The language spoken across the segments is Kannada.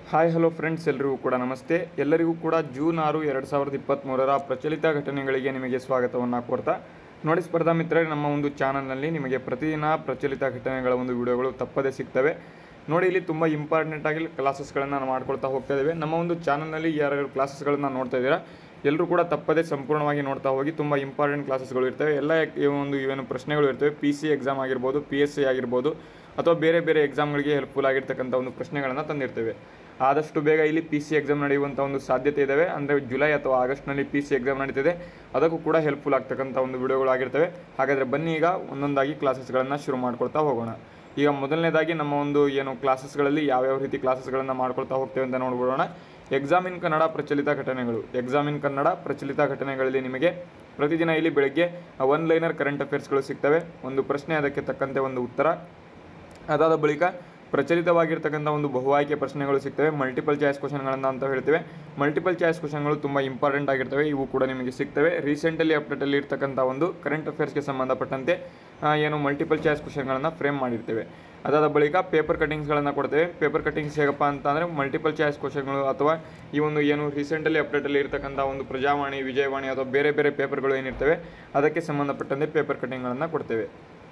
ಹಾಯ್ ಹಲೋ ಫ್ರೆಂಡ್ಸ್, ಎಲ್ಲರಿಗೂ ಕೂಡ ನಮಸ್ತೆ. ಎಲ್ಲರಿಗೂ ಕೂಡ ಜೂನ್ 6, 2023 ಪ್ರಚಲಿತ ಘಟನೆಗಳಿಗೆ ನಿಮಗೆ ಸ್ವಾಗತವನ್ನು ಕೋರ್ತಾ ನೋಡಿ ಸ್ಪರ್ಧಾ ಮಿತ್ರರೇ, ನಮ್ಮ ಒಂದು ಚಾನಲ್ನಲ್ಲಿ ನಿಮಗೆ ಪ್ರತಿದಿನ ಪ್ರಚಲಿತ ಘಟನೆಗಳ ಒಂದು ವಿಡಿಯೋಗಳು ತಪ್ಪದೇ ಸಿಗ್ತವೆ. ನೋಡಿ, ಇಲ್ಲಿ ತುಂಬ ಇಂಪಾರ್ಟೆಂಟ್ ಆಗಿ ಕ್ಲಾಸಸ್ಗಳನ್ನು ಮಾಡ್ಕೊಳ್ತಾ ಹೋಗ್ತಾ ಇದ್ದೇವೆ. ನಮ್ಮ ಒಂದು ಚಾನಲ್ನಲ್ಲಿ ಯಾರ್ಯಾರು ಕ್ಲಾಸಸ್ಗಳನ್ನು ನೋಡ್ತಾ ಇದ್ದೀರಾ ಎಲ್ಲರೂ ಕೂಡ ತಪ್ಪದೇ ಸಂಪೂರ್ಣವಾಗಿ ನೋಡ್ತಾ ಹೋಗಿ. ತುಂಬ ಇಂಪಾರ್ಟೆಂಟ್ ಕ್ಲಾಸಸ್ಗಳು ಇರ್ತವೆ. ಎಲ್ಲ ಇವೇನು ಪ್ರಶ್ನೆಗಳು ಇರ್ತವೆ. PC ಎಕ್ಸಾಮ್ ಆಗಿರ್ಬೋದು, PSC ಆಗಿರ್ಬೋದು, ಅಥವಾ ಬೇರೆ ಬೇರೆ ಎಕ್ಸಾಮ್ಗಳಿಗೆ ಹೆಲ್ಪ್ಫುಲ್ ಆಗಿರ್ತಕ್ಕಂಥ ಒಂದು ಪ್ರಶ್ನೆಗಳನ್ನು ತಂದಿರ್ತೇವೆ. ಆದಷ್ಟು ಬೇಗ ಇಲ್ಲಿ PC ಎಕ್ಸಾಮ್ ನಡೆಯುವಂಥ ಒಂದು ಸಾಧ್ಯತೆ ಇದ್ದಾವೆ. ಅಂದರೆ ಜುಲೈ ಅಥವಾ ಆಗಸ್ಟ್ನಲ್ಲಿ PC ಎಕ್ಸಾಮ್ ನಡೀತಿದೆ. ಅದಕ್ಕೂ ಕೂಡ ಹೆಲ್ಪ್ಫುಲ್ ಆಗ್ತಕ್ಕಂಥ ಒಂದು ವಿಡಿಯೋಗಳಾಗಿರ್ತವೆ. ಹಾಗಾದರೆ ಬನ್ನಿ ಈಗ ಒಂದೊಂದಾಗಿ ಕ್ಲಾಸಸ್ಗಳನ್ನು ಶುರು ಮಾಡ್ಕೊಳ್ತಾ ಹೋಗೋಣ. ಈಗ ಮೊದಲನೇದಾಗಿ ನಮ್ಮ ಒಂದು ಕ್ಲಾಸಸ್ಗಳಲ್ಲಿ ಯಾವ್ಯಾವ ರೀತಿ ಕ್ಲಾಸಸ್ಗಳನ್ನು ಮಾಡ್ಕೊಳ್ತಾ ಹೋಗ್ತೇವೆ ಅಂತ ನೋಡ್ಬಿಡೋಣ. ಎಕ್ಸಾಮ್ ಇನ್ ಕನ್ನಡ ಪ್ರಚಲಿತ ಘಟನೆಗಳು. ಎಕ್ಸಾಮ್ ಇನ್ ಕನ್ನಡ ಪ್ರಚಲಿತ ಘಟನೆಗಳಲ್ಲಿ ನಿಮಗೆ ಪ್ರತಿದಿನ ಇಲ್ಲಿ ಬೆಳಗ್ಗೆ ಒನ್ ಲೈನರ್ ಕರೆಂಟ್ ಅಫೇರ್ಸ್ಗಳು ಸಿಗ್ತವೆ. ಒಂದು ಪ್ರಶ್ನೆ, ಅದಕ್ಕೆ ತಕ್ಕಂತೆ ಒಂದು ಉತ್ತರ. ಅದಾದ ಬಳಿಕ ಪ್ರಚಲಿತವಾಗಿರ್ತಕ್ಕಂಥ ಒಂದು ಬಹು ಆಯ್ಕೆ ಪ್ರಶ್ನೆಗಳು ಸಿಗ್ತವೆ. ಮಲ್ಟಿಪಲ್ ಚಾಯ್ಸ್ ಕ್ವಶನ್ಗಳನ್ನು ಅಂತ ಹೇಳ್ತೇವೆ. ಮಲ್ಟಿಪಲ್ ಚಾಯ್ಸ್ ಕ್ವಶನ್ಗಳು ತುಂಬ ಇಂಪಾರ್ಟೆಂಟ್ ಆಗಿರ್ತವೆ. ಇವು ಕೂಡ ನಿಮಗೆ ಸಿಗ್ತವೆ. ರೀಸೆಂಟಲ್ಲಿ ಅಪ್ಡೇಟಲ್ಲಿ ಇರ್ತಕ್ಕಂಥ ಒಂದು ಕರೆಂಟ್ ಅಫೇರ್ಸ್ಗೆ ಸಂಬಂಧಪಟ್ಟಂತೆ ಮಲ್ಟಿಪಲ್ ಚಾಯ್ಸ್ ಕ್ವಶನ್ಗಳನ್ನು ಫ್ರೇಮ್ ಮಾಡಿರ್ತೇವೆ. ಅದಾದ ಬಳಿಕ ಪೇಪರ್ ಕಟಿಂಗ್ಸ್ಗಳನ್ನು ಕೊಡ್ತೇವೆ. ಪೇಪರ್ ಕಟಿಂಗ್ಸ್ ಹೇಗಪ್ಪ ಅಂತಂದರೆ ಮಲ್ಟಿಪಲ್ ಚಾಯ್ಸ್ ಕ್ವಶನ್ಗಳು ಅಥವಾ ಈ ಒಂದು ರೀಸೆಂಟಲ್ಲಿ ಅಪ್ಡೇಟಲ್ಲಿ ಇರ್ತಕ್ಕಂಥ ಒಂದು ಪ್ರಜಾವಾಣಿ, ವಿಜಯವಾಣಿ ಅಥವಾ ಬೇರೆ ಬೇರೆ ಪೇಪರ್ಗಳು ಏನಿರ್ತವೆ ಅದಕ್ಕೆ ಸಂಬಂಧಪಟ್ಟಂತೆ ಪೇಪರ್ ಕಟಿಂಗ್ಗಳನ್ನು ಕೊಡ್ತೇವೆ.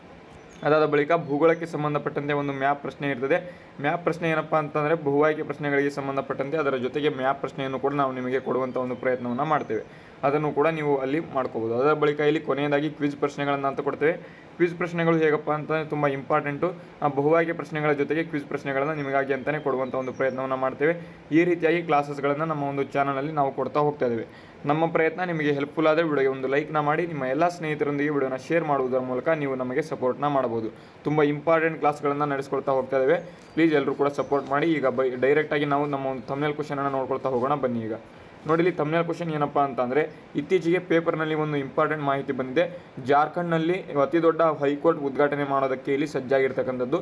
ಅದಾದ ಬಳಿಕ ಭೂಗೋಳಕ್ಕೆ ಸಂಬಂಧಪಟ್ಟಂತೆ ಒಂದು ಮ್ಯಾಪ್ ಪ್ರಶ್ನೆ ಇರ್ತದೆ. ಮ್ಯಾಪ್ ಪ್ರಶ್ನೆ ಏನಪ್ಪ ಅಂತಂದರೆ ಬಹು ಆಯ್ಕೆ ಪ್ರಶ್ನೆಗಳಿಗೆ ಸಂಬಂಧಪಟ್ಟಂತೆ ಅದರ ಜೊತೆಗೆ ಮ್ಯಾಪ್ ಪ್ರಶ್ನೆಯನ್ನು ಕೂಡ ನಾವು ನಿಮಗೆ ಕೊಡುವಂಥ ಒಂದು ಪ್ರಯತ್ನವನ್ನು ಮಾಡ್ತೇವೆ. ಅದನ್ನು ಕೂಡ ನೀವು ಅಲ್ಲಿ ಮಾಡ್ಕೋಬೋದು. ಅದರ ಬಳಿಕ ಇಲ್ಲಿ ಕೊನೆಯದಾಗಿ ಕ್ವಿಜ್ ಪ್ರಶ್ನೆಗಳನ್ನು ಅಂತ ಕೊಡ್ತೇವೆ. ಕ್ವಿಜ್ ಪ್ರಶ್ನೆಗಳು ಹೇಗಪ್ಪ ಅಂತಂದರೆ ತುಂಬ ಇಂಪಾರ್ಟೆಂಟು. ಬಹು ಆಯ್ಕೆ ಪ್ರಶ್ನೆಗಳ ಜೊತೆಗೆ ಕ್ವಿಜ್ ಪ್ರಶ್ನೆಗಳನ್ನು ನಿಮಗಾಗಿ ಅಂತಲೇ ಕೊಡುವಂಥ ಒಂದು ಪ್ರಯತ್ನವನ್ನು ಮಾಡ್ತೇವೆ. ಈ ರೀತಿಯಾಗಿ ಕ್ಲಾಸಸ್ಗಳನ್ನು ನಮ್ಮ ಒಂದು ಚಾನಲಲ್ಲಿ ನಾವು ಕೊಡ್ತಾ ಹೋಗ್ತಾ ಇದ್ದೇವೆ. ನಮ್ಮ ಪ್ರಯತ್ನ ನಿಮಗೆ ಹೆಲ್ಪ್ಫುಲ್ ಆದರೆ ವಿಡಿಯೋಗೆ ಒಂದು ಲೈಕ್ನ ಮಾಡಿ, ನಿಮ್ಮ ಎಲ್ಲ ಸ್ನೇಹಿತರೊಂದಿಗೆ ವಿಡಿಯೋನ ಶೇರ್ ಮಾಡುವುದರ ಮೂಲಕ ನೀವು ನಮಗೆ ಸಪೋರ್ಟ್ನ ಮಾಡಬಹುದು. ತುಂಬ ಇಂಪಾರ್ಟೆಂಟ್ ಕ್ಲಾಸ್ಗಳನ್ನು ನಡೆಸ್ಕೊಳ್ತಾ ಹೋಗ್ತಾ ಇದ್ದೇವೆ. ಪ್ಲೀಸ್ ಎಲ್ಲರೂ ಕೂಡ ಸಪೋರ್ಟ್ ಮಾಡಿ. ಈಗ ಡೈರೆಕ್ಟಾಗಿ ನಾವು ನಮ್ಮ ಒಂದು ಥಂಬ್ನೇಲ್ ಕ್ವಶನನ್ನು ನೋಡ್ಕೊಳ್ತಾ ಹೋಗೋಣ. ಬನ್ನಿ ಈಗ ನೋಡಿ, ಇಲ್ಲಿ ಥಂಬ್ನೇಲ್ ಕ್ವಶನ್ ಏನಪ್ಪ ಅಂತಂದರೆ, ಇತ್ತೀಚೆಗೆ ಪೇಪರ್ನಲ್ಲಿ ಒಂದು ಇಂಪಾರ್ಟೆಂಟ್ ಮಾಹಿತಿ ಬಂದಿದೆ. ಜಾರ್ಖಂಡ್ನಲ್ಲಿ ಅತಿ ದೊಡ್ಡ ಹೈಕೋರ್ಟ್ ಉದ್ಘಾಟನೆ ಮಾಡೋದಕ್ಕೆ ಇಲ್ಲಿ ಸಜ್ಜಾಗಿರ್ತಕ್ಕಂಥದ್ದು.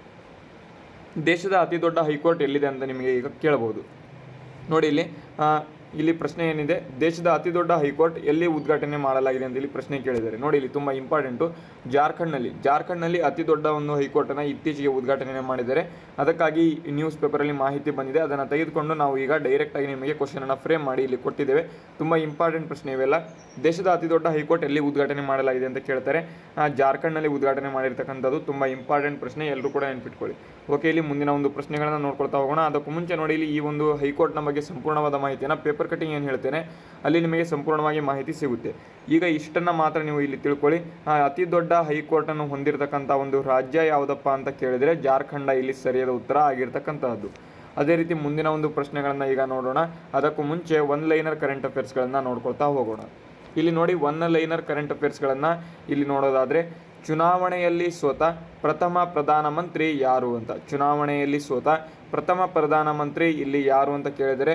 ದೇಶದ ಅತಿ ದೊಡ್ಡ ಹೈಕೋರ್ಟ್ ಎಲ್ಲಿದೆ ಅಂತ ನಿಮಗೆ ಈಗ ಕೇಳಬಹುದು. ನೋಡಿ, ಇಲ್ಲಿ ಪ್ರಶ್ನೆ ಏನಿದೆ, ದೇಶದ ಅತಿ ದೊಡ್ಡ ಹೈಕೋರ್ಟ್ ಎಲ್ಲಿ ಉದ್ಘಾಟನೆ ಮಾಡಲಾಗಿದೆ ಅಂತ ಇಲ್ಲಿ ಪ್ರಶ್ನೆ ಕೇಳಿದ್ದಾರೆ. ನೋಡಿ, ಇಲ್ಲಿ ತುಂಬ ಇಂಪಾರ್ಟೆಂಟು. ಜಾರ್ಖಂಡ್ನಲ್ಲಿ ಅತಿ ದೊಡ್ಡ ಒಂದು ಹೈಕೋರ್ಟನ್ನು ಇತ್ತೀಚೆಗೆ ಉದ್ಘಾಟನೆ ಮಾಡಿದ್ದಾರೆ. ಅದಕ್ಕಾಗಿ ನ್ಯೂಸ್ ಪೇಪರಲ್ಲಿ ಮಾಹಿತಿ ಬಂದಿದೆ. ಅದನ್ನು ತೆಗೆದುಕೊಂಡು ನಾವು ಈಗ ಡೈರೆಕ್ಟಾಗಿ ನಿಮಗೆ ಕ್ವಶನನ್ನು ಫ್ರೇಮ್ ಮಾಡಿ ಇಲ್ಲಿ ಕೊಟ್ಟಿದ್ದೇವೆ. ತುಂಬ ಇಂಪಾರ್ಟೆಂಟ್ ಪ್ರಶ್ನೆ ಇವೆಲ್ಲ. ದೇಶದ ಅತಿ ದೊಡ್ಡ ಹೈಕೋರ್ಟ್ ಎಲ್ಲಿ ಉದ್ಘಾಟನೆ ಮಾಡಲಾಗಿದೆ ಅಂತ ಕೇಳ್ತಾರೆ. ಜಾರ್ಖಂಡ್ನಲ್ಲಿ ಉದ್ಘಾಟನೆ ಮಾಡಿರ್ತಕ್ಕಂಥದ್ದು ತುಂಬ ಇಂಪಾರ್ಟೆಂಟ್ ಪ್ರಶ್ನೆ. ಎಲ್ಲರೂ ಕೂಡ ನೆನಪಿಟ್ಕೊಳ್ಳಿ. ಓಕೆ, ಇಲ್ಲಿ ಮುಂದಿನ ಒಂದು ಪ್ರಶ್ನೆಗಳನ್ನು ನೋಡ್ಕೊಳ್ತಾ ಹೋಗೋಣ. ಅದಕ್ಕೂ ಮುಂಚೆ ನೋಡಿ, ಇಲ್ಲಿ ಈ ಒಂದು ಹೈಕೋರ್ಟ್ನ ಬಗ್ಗೆ ಸಂಪೂರ್ಣವಾದ ಮಾಹಿತಿಯನ್ನು ಪೇಪರ್ ಕಟಿಂಗ್ ಏನು ಹೇಳ್ತೇನೆ ಅಲ್ಲಿ ನಿಮಗೆ ಸಂಪೂರ್ಣವಾಗಿ ಮಾಹಿತಿ ಸಿಗುತ್ತೆ. ಈಗ ಇಷ್ಟನ್ನು ಮಾತ್ರ ನೀವು ಇಲ್ಲಿ ತಿಳ್ಕೊಳ್ಳಿ. ಅತಿ ದೊಡ್ಡ ಹೈಕೋರ್ಟನ್ನು ಹೊಂದಿರತಕ್ಕಂಥ ಒಂದು ರಾಜ್ಯ ಯಾವುದಪ್ಪ ಅಂತ ಕೇಳಿದರೆ ಜಾರ್ಖಂಡ ಇಲ್ಲಿ ಸರಿಯಾದ ಉತ್ತರ ಆಗಿರ್ತಕ್ಕಂಥದ್ದು. ಅದೇ ರೀತಿ ಮುಂದಿನ ಒಂದು ಪ್ರಶ್ನೆಗಳನ್ನು ಈಗ ನೋಡೋಣ. ಅದಕ್ಕೂ ಮುಂಚೆ ಒನ್ ಲೈನರ್ ಕರೆಂಟ್ ಅಫೇರ್ಸ್ಗಳನ್ನು ನೋಡ್ಕೊಳ್ತಾ ಹೋಗೋಣ. ಇಲ್ಲಿ ನೋಡಿ, ಒನ್ ಲೈನರ್ ಕರೆಂಟ್ ಅಫೇರ್ಸ್ಗಳನ್ನು ಇಲ್ಲಿ ನೋಡೋದಾದರೆ, ಚುನಾವಣೆಯಲ್ಲಿ ಸೋತ ಪ್ರಥಮ ಪ್ರಧಾನಮಂತ್ರಿ ಯಾರು ಅಂತ. ಚುನಾವಣೆಯಲ್ಲಿ ಸೋತ ಪ್ರಥಮ ಪ್ರಧಾನಮಂತ್ರಿ ಇಲ್ಲಿ ಯಾರು ಅಂತ ಕೇಳಿದರೆ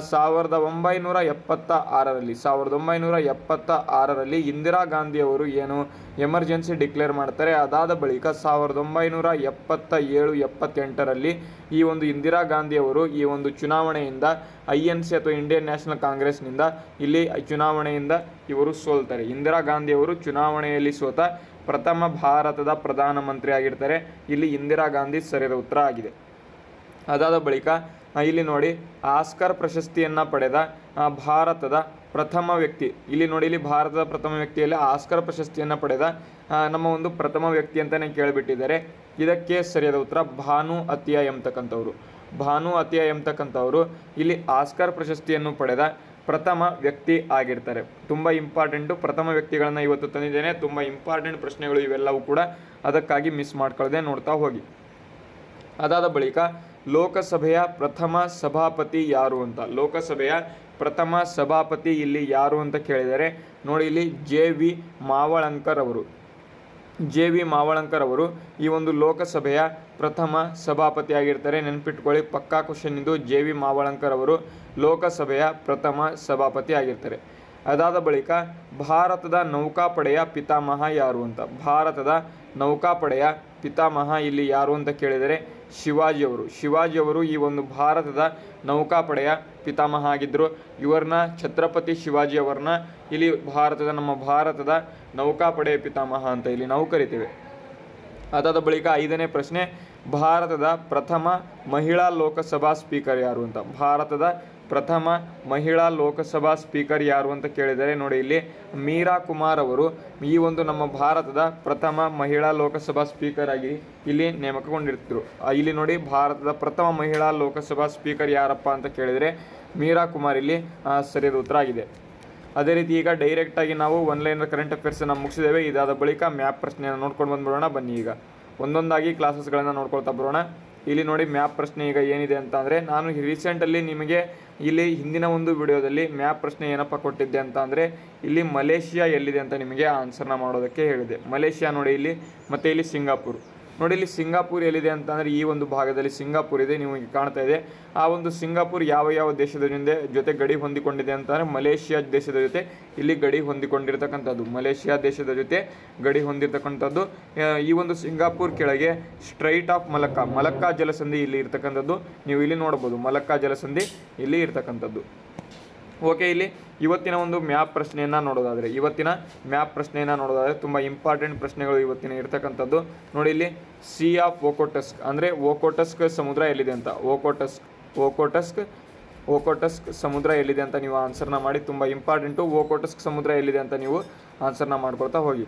1976ರಲ್ಲಿ ಇಂದಿರಾ ಗಾಂಧಿಯವರು ಎಮರ್ಜೆನ್ಸಿ ಡಿಕ್ಲೇರ್ ಮಾಡ್ತಾರೆ. ಅದಾದ ಬಳಿಕ 1977-78ರಲ್ಲಿ ಈ ಒಂದು ಇಂದಿರಾ ಗಾಂಧಿಯವರು ಈ ಒಂದು ಚುನಾವಣೆಯಿಂದ INC ಅಥವಾ ಇಂಡಿಯನ್ ನ್ಯಾಷನಲ್ ಕಾಂಗ್ರೆಸ್ನಿಂದ ಇಲ್ಲಿ ಚುನಾವಣೆಯಿಂದ ಇವರು ಸೋಲ್ತಾರೆ. ಇಂದಿರಾ ಗಾಂಧಿಯವರು ಚುನಾವಣೆಯಲ್ಲಿ ಸೋತ ಪ್ರಥಮ ಭಾರತದ ಪ್ರಧಾನಮಂತ್ರಿ ಆಗಿರ್ತಾರೆ. ಇಲ್ಲಿ ಇಂದಿರಾ ಗಾಂಧಿ ಸರಿಯಾದ ಉತ್ತರ ಆಗಿದೆ. ಅದಾದ ಬಳಿಕ ಇಲ್ಲಿ ನೋಡಿ, ಆಸ್ಕರ್ ಪ್ರಶಸ್ತಿಯನ್ನು ಪಡೆದ ಭಾರತದ ಪ್ರಥಮ ವ್ಯಕ್ತಿ. ಇಲ್ಲಿ ನೋಡಿ, ಇಲ್ಲಿ ಭಾರತದ ಪ್ರಥಮ ವ್ಯಕ್ತಿಯಲ್ಲಿ ಆಸ್ಕರ್ ಪ್ರಶಸ್ತಿಯನ್ನು ಪಡೆದ ನಮ್ಮ ಒಂದು ಪ್ರಥಮ ವ್ಯಕ್ತಿ ಅಂತಲೇ ಕೇಳಿಬಿಟ್ಟಿದ್ದಾರೆ. ಇದಕ್ಕೆ ಸರಿಯಾದ ಉತ್ತರ ಭಾನು ಅತಿಯಾ ಎಂಬತಕ್ಕಂಥವ್ರು. ಭಾನು ಅತಿಯಾ ಎಂಬತಕ್ಕಂಥವ್ರು ಇಲ್ಲಿ ಆಸ್ಕರ್ ಪ್ರಶಸ್ತಿಯನ್ನು ಪಡೆದ ಪ್ರಥಮ ವ್ಯಕ್ತಿ ಆಗಿರ್ತಾರೆ. ತುಂಬ ಇಂಪಾರ್ಟೆಂಟು. ಪ್ರಥಮ ವ್ಯಕ್ತಿಗಳನ್ನು ಇವತ್ತು ತಂದಿದ್ದೇನೆ. ತುಂಬ ಇಂಪಾರ್ಟೆಂಟ್ ಪ್ರಶ್ನೆಗಳು ಇವೆಲ್ಲವೂ ಕೂಡ, ಅದಕ್ಕಾಗಿ ಮಿಸ್ ಮಾಡ್ಕೊಳ್ಳದೆ ನೋಡ್ತಾ ಹೋಗಿ. ಅದಾದ ಬಳಿಕ ಲೋಕಸಭೆಯ ಪ್ರಥಮ ಸಭಾಪತಿ ಯಾರು ಅಂತ. ಲೋಕಸಭೆಯ ಪ್ರಥಮ ಸಭಾಪತಿ ಇಲ್ಲಿ ಯಾರು ಅಂತ ಕೇಳಿದರೆ ನೋಡಿ, ಇಲ್ಲಿ JV ಮಾವಳಂಕರ್ ಅವರು ಈ ಒಂದು ಲೋಕಸಭೆಯ ಪ್ರಥಮ ಸಭಾಪತಿ ಆಗಿರ್ತಾರೆ. ನೆನಪಿಟ್ಕೊಳ್ಳಿ, ಪಕ್ಕಾ ಕ್ವಶನ್ ಇದು. JV ಮಾವಳಂಕರ್ ಅವರು ಲೋಕಸಭೆಯ ಪ್ರಥಮ ಸಭಾಪತಿ ಆಗಿರ್ತಾರೆ. ಅದಾದ ಬಳಿಕ ಭಾರತದ ನೌಕಾಪಡೆಯ ಪಿತಾಮಹ ಯಾರು ಅಂತ. ಭಾರತದ ನೌಕಾಪಡೆಯ ಪಿತಾಮಹ ಇಲ್ಲಿ ಯಾರು ಅಂತ ಕೇಳಿದರೆ ಶಿವಾಜಿಯವರು ಈ ಒಂದು ಭಾರತದ ನೌಕಾಪಡೆಯ ಪಿತಾಮಹ ಆಗಿದ್ದರು. ಇವರನ್ನ ಛತ್ರಪತಿ ಶಿವಾಜಿಯವರನ್ನ ಇಲ್ಲಿ ನಮ್ಮ ಭಾರತದ ನೌಕಾಪಡೆಯ ಪಿತಾಮಹ ಅಂತ ಇಲ್ಲಿ ನಾವು ಕರಿತೇವೆ. ಅದಾದ ಬಳಿಕ 5ನೇ ಪ್ರಶ್ನೆ, ಭಾರತದ ಪ್ರಥಮ ಮಹಿಳಾ ಲೋಕಸಭಾ ಸ್ಪೀಕರ್ ಯಾರು ಅಂತ. ಭಾರತದ ಪ್ರಥಮ ಮಹಿಳಾ ಲೋಕಸಭಾ ಸ್ಪೀಕರ್ ಯಾರು ಅಂತ ಕೇಳಿದರೆ ನೋಡಿ ಇಲ್ಲಿ ಮೀರಾ ಕುಮಾರ್ ಅವರು ಈ ಒಂದು ನಮ್ಮ ಭಾರತದ ಪ್ರಥಮ ಮಹಿಳಾ ಲೋಕಸಭಾ ಸ್ಪೀಕರ್ ಆಗಿ ಇಲ್ಲಿ ನೇಮಕಗೊಂಡಿರ್ತಿದ್ರು. ಇಲ್ಲಿ ನೋಡಿ ಭಾರತದ ಪ್ರಥಮ ಮಹಿಳಾ ಲೋಕಸಭಾ ಸ್ಪೀಕರ್ ಯಾರಪ್ಪ ಅಂತ ಕೇಳಿದರೆ ಮೀರಾ ಕುಮಾರ್ ಇಲ್ಲಿ ಸರಿಯಾದ ಉತ್ತರ ಆಗಿದೆ. ಅದೇ ರೀತಿ ಈಗ ಡೈರೆಕ್ಟಾಗಿ ನಾವು ಒನ್ಲೈನರ್ ಕರೆಂಟ್ ಅಫೇರ್ಸನ್ನು ಮುಗಿಸಿದ್ದೇವೆ. ಇದಾದ ಬಳಿಕ ಮ್ಯಾಪ್ ಪ್ರಶ್ನೆಯನ್ನು ನೋಡ್ಕೊಂಡು ಬಂದ್ಬಿಡೋಣ. ಬನ್ನಿ ಈಗ ಒಂದೊಂದಾಗಿ ಕ್ಲಾಸಸ್ಗಳನ್ನು ನೋಡ್ಕೊಳ್ತಾ ಬರೋಣ. ಇಲ್ಲಿ ನೋಡಿ ಮ್ಯಾಪ್ ಪ್ರಶ್ನೆ ಈಗ ಏನಿದೆ ಅಂತ ಅಂದರೆ, ನಾನು ರೀಸೆಂಟಲ್ಲಿ ನಿಮಗೆ ಇಲ್ಲಿ ಹಿಂದಿನ ಒಂದು ವಿಡಿಯೋದಲ್ಲಿ ಮ್ಯಾಪ್ ಪ್ರಶ್ನೆ ಏನಪ್ಪ ಕೊಟ್ಟಿದ್ದೆ ಅಂತ ಅಂದರೆ, ಇಲ್ಲಿ ಮಲೇಷಿಯಾ ಎಲ್ಲಿದೆ ಅಂತ ನಿಮಗೆ ಆನ್ಸರ್ನ ಮಾಡೋದಕ್ಕೆ ಹೇಳಿದೆ. ಮಲೇಷಿಯಾ ನೋಡಿ ಇಲ್ಲಿ, ಮತ್ತು ಇಲ್ಲಿ ಸಿಂಗಾಪುರ್ ನೋಡಿ. ಇಲ್ಲಿ ಸಿಂಗಾಪುರ್ ಎಲ್ಲಿದೆ ಅಂತ ಅಂದರೆ ಈ ಒಂದು ಭಾಗದಲ್ಲಿ ಸಿಂಗಾಪುರ್ ಇದೆ, ನೀವು ಈಗ ಕಾಣ್ತಾ ಇದೆ. ಆ ಒಂದು ಸಿಂಗಾಪುರ್ ಯಾವ ದೇಶದ ಜೊತೆ ಗಡಿ ಹೊಂದಿಕೊಂಡಿದೆ ಅಂತಂದರೆ ಮಲೇಷಿಯಾ ದೇಶದ ಜೊತೆ ಇಲ್ಲಿ ಗಡಿ ಹೊಂದಿಕೊಂಡಿರ್ತಕ್ಕಂಥದ್ದು. ಮಲೇಷಿಯಾ ದೇಶದ ಜೊತೆ ಗಡಿ ಹೊಂದಿರತಕ್ಕಂಥದ್ದು. ಈ ಒಂದು ಸಿಂಗಾಪುರ್ ಕೆಳಗೆ ಸ್ಟ್ರೈಟ್ ಆಫ್ ಮಲಕ್ಕಾ ಜಲಸಂಧಿ ಇಲ್ಲಿ ಇರ್ತಕ್ಕಂಥದ್ದು. ನೀವು ಇಲ್ಲಿ ನೋಡ್ಬೋದು ಮಲಕ್ಕಾ ಜಲಸಂಧಿ ಇಲ್ಲಿ ಇರ್ತಕ್ಕಂಥದ್ದು. ಓಕೆ, ಇಲ್ಲಿ ಇವತ್ತಿನ ಒಂದು ಮ್ಯಾಪ್ ಪ್ರಶ್ನೆಯನ್ನು ನೋಡೋದಾದರೆ ತುಂಬ ಇಂಪಾರ್ಟೆಂಟ್ ಪ್ರಶ್ನೆಗಳು ಇವತ್ತಿನ ಇರ್ತಕ್ಕಂಥದ್ದು. ನೋಡಿ ಇಲ್ಲಿ ಸಿ ಆಫ್ ಓಕೋಟಸ್ಕ್ ಅಂದರೆ ಓಕೋಟಸ್ಕ್ ಸಮುದ್ರ ಎಲ್ಲಿದೆ ಅಂತ. ಓಕೋಟಸ್ಕ್ ಸಮುದ್ರ ಎಲ್ಲಿದೆ ಅಂತ ನೀವು ಆನ್ಸರ್ನ ಮಾಡಿ. ತುಂಬ ಇಂಪಾರ್ಟೆಂಟು. ಓಕೋಟಸ್ಕ್ ಸಮುದ್ರ ಎಲ್ಲಿದೆ ಅಂತ ನೀವು ಆನ್ಸರ್ನ ಮಾಡ್ಕೊಳ್ತಾ ಹೋಗಿ.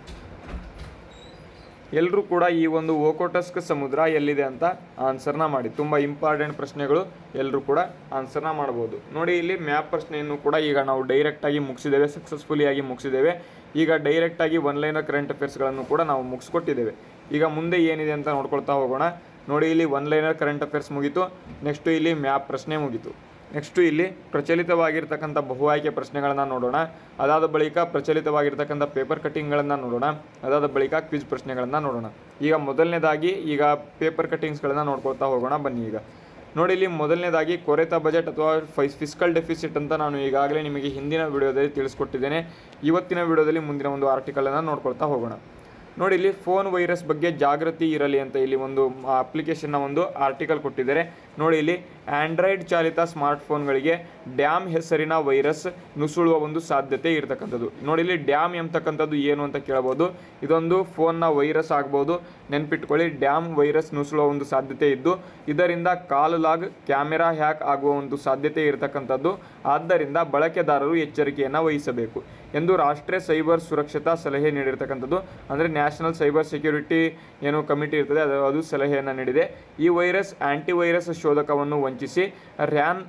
ಎಲ್ಲರೂ ಕೂಡ ಈ ಒಂದು ಓಕೋಟಸ್ಕ್ ಸಮುದ್ರ ಎಲ್ಲಿದೆ ಅಂತ ಆನ್ಸರ್ನ ಮಾಡಿ. ತುಂಬ ಇಂಪಾರ್ಟೆಂಟ್ ಪ್ರಶ್ನೆಗಳು, ಎಲ್ಲರೂ ಕೂಡ ಆನ್ಸರ್ನ ಮಾಡ್ಬೋದು. ನೋಡಿ ಇಲ್ಲಿ ಮ್ಯಾಪ್ ಪ್ರಶ್ನೆಯನ್ನು ಕೂಡ ಈಗ ನಾವು ಡೈರೆಕ್ಟಾಗಿ ಮುಗಿಸಿದ್ದೇವೆ, ಸಕ್ಸಸ್ಫುಲಿಯಾಗಿ ಮುಗಿಸಿದ್ದೇವೆ. ಈಗ ಡೈರೆಕ್ಟಾಗಿ ಒನ್ಲೈನರ್ ಕರೆಂಟ್ ಅಫೇರ್ಸ್ಗಳನ್ನು ಕೂಡ ನಾವು ಮುಗಿಸ್ಕೊಟ್ಟಿದ್ದೇವೆ. ಈಗ ಮುಂದೆ ಏನಿದೆ ಅಂತ ನೋಡ್ಕೊಳ್ತಾ ಹೋಗೋಣ. ನೋಡಿ ಇಲ್ಲಿ ಒನ್ಲೈನರ್ ಕರೆಂಟ್ ಅಫೇರ್ಸ್ ಮುಗೀತು. ನೆಕ್ಸ್ಟು ಇಲ್ಲಿ ಮ್ಯಾಪ್ ಪ್ರಶ್ನೆ ಮುಗೀತು. ನೆಕ್ಸ್ಟು ಇಲ್ಲಿ ಪ್ರಚಲಿತವಾಗಿರ್ತಕ್ಕಂಥ ಬಹು ಆಯ್ಕೆ ಪ್ರಶ್ನೆಗಳನ್ನು ನೋಡೋಣ. ಅದಾದ ಬಳಿಕ ಪ್ರಚಲಿತವಾಗಿರ್ತಕ್ಕಂಥ ಪೇಪರ್ ಕಟ್ಟಿಂಗ್ಗಳನ್ನು ನೋಡೋಣ. ಅದಾದ ಬಳಿಕ ಕ್ವಿಜ್ ಪ್ರಶ್ನೆಗಳನ್ನು ನೋಡೋಣ. ಈಗ ಮೊದಲನೇದಾಗಿ ಈಗ ಪೇಪರ್ ಕಟ್ಟಿಂಗ್ಸ್ಗಳನ್ನು ನೋಡ್ಕೊಳ್ತಾ ಹೋಗೋಣ. ಬನ್ನಿ ಈಗ ನೋಡಿ ಇಲ್ಲಿ ಮೊದಲನೇದಾಗಿ ಕೊರೆತ ಬಜೆಟ್ ಅಥವಾ ಫಿಸ್ಕಲ್ ಡೆಫಿಸಿಟ್ ಅಂತ ನಾನು ಈಗಾಗಲೇ ನಿಮಗೆ ಹಿಂದಿನ ವಿಡಿಯೋದಲ್ಲಿ ತಿಳಿಸ್ಕೊಟ್ಟಿದ್ದೇನೆ. ಇವತ್ತಿನ ವಿಡಿಯೋದಲ್ಲಿ ಮುಂದಿನ ಒಂದು ಆರ್ಟಿಕಲನ್ನು ನೋಡ್ಕೊಳ್ತಾ ಹೋಗೋಣ. ನೋಡಿ ಇಲ್ಲಿ ಫೋನ್ ವೈರಸ್ ಬಗ್ಗೆ ಜಾಗೃತಿ ಇರಲಿ ಅಂತ ಇಲ್ಲಿ ಒಂದು ಅಪ್ಲಿಕೇಶನ್ನ ಒಂದು ಆರ್ಟಿಕಲ್ ಕೊಟ್ಟಿದ್ದಾರೆ. ನೋಡಿ ಇಲ್ಲಿ ಆಂಡ್ರಾಯ್ಡ್ ಚಾಲಿತ ಸ್ಮಾರ್ಟ್ಫೋನ್ಗಳಿಗೆ ಡ್ಯಾಮ್ ಹೆಸರಿನ ವೈರಸ್ ನುಸುಳುವ ಒಂದು ಸಾಧ್ಯತೆ ಇರತಕ್ಕಂಥದ್ದು. ನೋಡಿ ಇಲ್ಲಿ ಡ್ಯಾಮ್ ಎಂಬತಕ್ಕಂಥದ್ದು ಏನು ಅಂತ ಕೇಳಬಹುದು. ಇದೊಂದು ಫೋನ್ನ ವೈರಸ್ ಆಗ್ಬೋದು. ನೆನ್ಪಿಟ್ಕೊಳ್ಳಿ, ಡ್ಯಾಮ್ ವೈರಸ್ ನುಸುಳುವ ಒಂದು ಸಾಧ್ಯತೆ ಇದ್ದು ಇದರಿಂದ ಕಾಲ್ ಲಾಗ್, ಕ್ಯಾಮೆರಾ ಹ್ಯಾಕ್ ಆಗುವ ಒಂದು ಸಾಧ್ಯತೆ ಇರತಕ್ಕಂಥದ್ದು. ಆದ್ದರಿಂದ ಬಳಕೆದಾರರು ಎಚ್ಚರಿಕೆಯನ್ನು ವಹಿಸಬೇಕು ಎಂದು ರಾಷ್ಟ್ರೀಯ ಸೈಬರ್ ಸುರಕ್ಷತಾ ಸಲಹೆ ನೀಡಿರ್ತಕ್ಕಂಥದ್ದು. ಅಂದರೆ ನ್ಯಾಷನಲ್ ಸೈಬರ್ ಸೆಕ್ಯೂರಿಟಿ ಏನು ಕಮಿಟಿ ಇರ್ತದೆ ಅದು ಸಲಹೆಯನ್ನು ನೀಡಿದೆ. ಈ ವೈರಸ್ ಆಂಟಿವೈರಸ್ ಶೋಧಕವನ್ನು ವಂಚಿಸಿ ರ್ಯಾನ್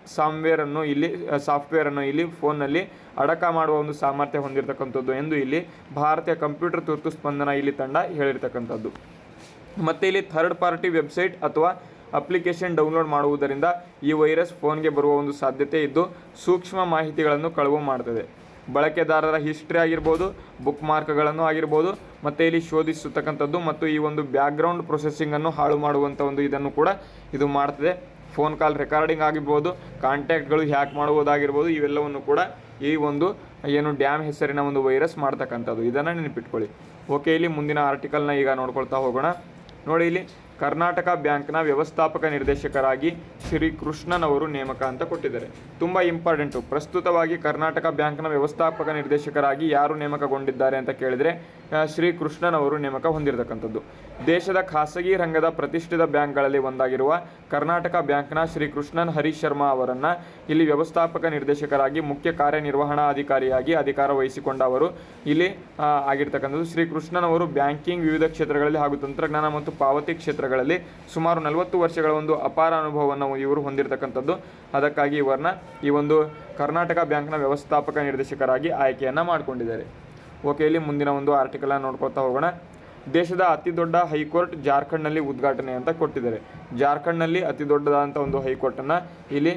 ಸಾಫ್ಟ್ವೇರನ್ನು ಇಲ್ಲಿ ಫೋನ್ನಲ್ಲಿ ಅಡಕ ಮಾಡುವ ಒಂದು ಸಾಮರ್ಥ್ಯ ಹೊಂದಿರತಕ್ಕಂಥದ್ದು ಎಂದು ಇಲ್ಲಿ ಭಾರತೀಯ ಕಂಪ್ಯೂಟರ್ ತುರ್ತು ಸ್ಪಂದನ ಇಲ್ಲಿ ತಂಡ ಹೇಳಿರ್ತಕ್ಕಂಥದ್ದು. ಮತ್ತು ಇಲ್ಲಿ ಥರ್ಡ್ ಪಾರ್ಟಿ ವೆಬ್ಸೈಟ್ ಅಥವಾ ಅಪ್ಲಿಕೇಶನ್ ಡೌನ್ಲೋಡ್ ಮಾಡುವುದರಿಂದ ಈ ವೈರಸ್ ಫೋನ್ಗೆ ಬರುವ ಒಂದು ಸಾಧ್ಯತೆ ಇದ್ದು ಸೂಕ್ಷ್ಮ ಮಾಹಿತಿಗಳನ್ನು ಕಳುವು ಮಾಡ್ತದೆ. ಬಳಕೆದಾರರ ಹಿಸ್ಟ್ರಿ ಆಗಿರ್ಬೋದು, ಬುಕ್ ಮಾರ್ಕ್ಗಳನ್ನು ಆಗಿರ್ಬೋದು, ಮತ್ತು ಇಲ್ಲಿ ಶೋಧಿಸತಕ್ಕಂಥದ್ದು ಮತ್ತು ಈ ಒಂದು ಬ್ಯಾಕ್ಗ್ರೌಂಡ್ ಪ್ರೊಸೆಸಿಂಗನ್ನು ಹಾಳು ಮಾಡುವಂಥ ಒಂದು ಇದನ್ನು ಕೂಡ ಇದು ಮಾಡ್ತದೆ. ಫೋನ್ ಕಾಲ್ ರೆಕಾರ್ಡಿಂಗ್ ಆಗಿರ್ಬೋದು, ಕಾಂಟ್ಯಾಕ್ಟ್ಗಳು ಹ್ಯಾಕ್ ಮಾಡುವುದಾಗಿರ್ಬೋದು, ಇವೆಲ್ಲವನ್ನು ಕೂಡ ಈ ಒಂದು ಏನು ಡ್ಯಾಮ್ ಹೆಸರಿನ ಒಂದು ವೈರಸ್ ಮಾಡ್ತಕ್ಕಂಥದ್ದು. ಇದನ್ನು ನೆನಪಿಟ್ಕೊಳ್ಳಿ. ಓಕೆ, ಇಲ್ಲಿ ಮುಂದಿನ ಆರ್ಟಿಕಲ್ನ ಈಗ ನೋಡ್ಕೊಳ್ತಾ ಹೋಗೋಣ. ನೋಡಿ ಇಲ್ಲಿ ಕರ್ನಾಟಕ ಬ್ಯಾಂಕ್ನ ವ್ಯವಸ್ಥಾಪಕ ನಿರ್ದೇಶಕರಾಗಿ ಶ್ರೀ ಕೃಷ್ಣನ್ ಅವರು ನೇಮಕ ಅಂತ ಕೊಟ್ಟಿದ್ದಾರೆ. ತುಂಬ ಇಂಪಾರ್ಟೆಂಟು. ಪ್ರಸ್ತುತವಾಗಿ ಕರ್ನಾಟಕ ಬ್ಯಾಂಕ್ನ ವ್ಯವಸ್ಥಾಪಕ ನಿರ್ದೇಶಕರಾಗಿ ಯಾರು ನೇಮಕಗೊಂಡಿದ್ದಾರೆ ಅಂತ ಕೇಳಿದರೆ ಶ್ರೀ ಕೃಷ್ಣನ್ ಅವರು ನೇಮಕ ಹೊಂದಿರತಕ್ಕಂಥದ್ದು. ದೇಶದ ಖಾಸಗಿ ರಂಗದ ಪ್ರತಿಷ್ಠಿತ ಬ್ಯಾಂಕ್ಗಳಲ್ಲಿ ಒಂದಾಗಿರುವ ಕರ್ನಾಟಕ ಬ್ಯಾಂಕ್ನ ಶ್ರೀ ಕೃಷ್ಣನ್ ಹರೀಶ್ ಶರ್ಮಾ ಅವರನ್ನು ಇಲ್ಲಿ ವ್ಯವಸ್ಥಾಪಕ ನಿರ್ದೇಶಕರಾಗಿ ಮುಖ್ಯ ಕಾರ್ಯನಿರ್ವಹಣಾ ಅಧಿಕಾರಿಯಾಗಿ ಅಧಿಕಾರ ವಹಿಸಿಕೊಂಡ ಅವರು ಇಲ್ಲಿ ಆಗಿರ್ತಕ್ಕಂಥದ್ದು. ಶ್ರೀ ಕೃಷ್ಣನ್ ಅವರು ಬ್ಯಾಂಕಿಂಗ್ ವಿವಿಧ ಕ್ಷೇತ್ರಗಳಲ್ಲಿ ಹಾಗೂ ತಂತ್ರಜ್ಞಾನ ಮತ್ತು ಪಾವತಿ ಕ್ಷೇತ್ರಗಳಲ್ಲಿ ಸುಮಾರು 40 ವರ್ಷಗಳ ಒಂದು ಅಪಾರ ಅನುಭವವನ್ನು ಇವರು ಹೊಂದಿರತಕ್ಕಂಥದ್ದು. ಅದಕ್ಕಾಗಿ ಇವರನ್ನ ಈ ಒಂದು ಕರ್ನಾಟಕ ಬ್ಯಾಂಕ್ನ ವ್ಯವಸ್ಥಾಪಕ ನಿರ್ದೇಶಕರಾಗಿ ಆಯ್ಕೆಯನ್ನು ಮಾಡಿಕೊಂಡಿದ್ದಾರೆ. ಓಕೆ, ಇಲ್ಲಿ ಮುಂದಿನ ಒಂದು ಆರ್ಟಿಕಲನ್ನು ನೋಡ್ಕೊಳ್ತಾ ಹೋಗೋಣ. ದೇಶದ ಅತಿ ದೊಡ್ಡ ಹೈಕೋರ್ಟ್ ಜಾರ್ಖಂಡ್ನಲ್ಲಿ ಉದ್ಘಾಟನೆ ಅಂತ ಕೊಟ್ಟಿದ್ದಾರೆ. ಜಾರ್ಖಂಡ್ನಲ್ಲಿ ಅತಿ ದೊಡ್ಡದಾದಂಥ ಒಂದು ಹೈಕೋರ್ಟನ್ನು ಇಲ್ಲಿ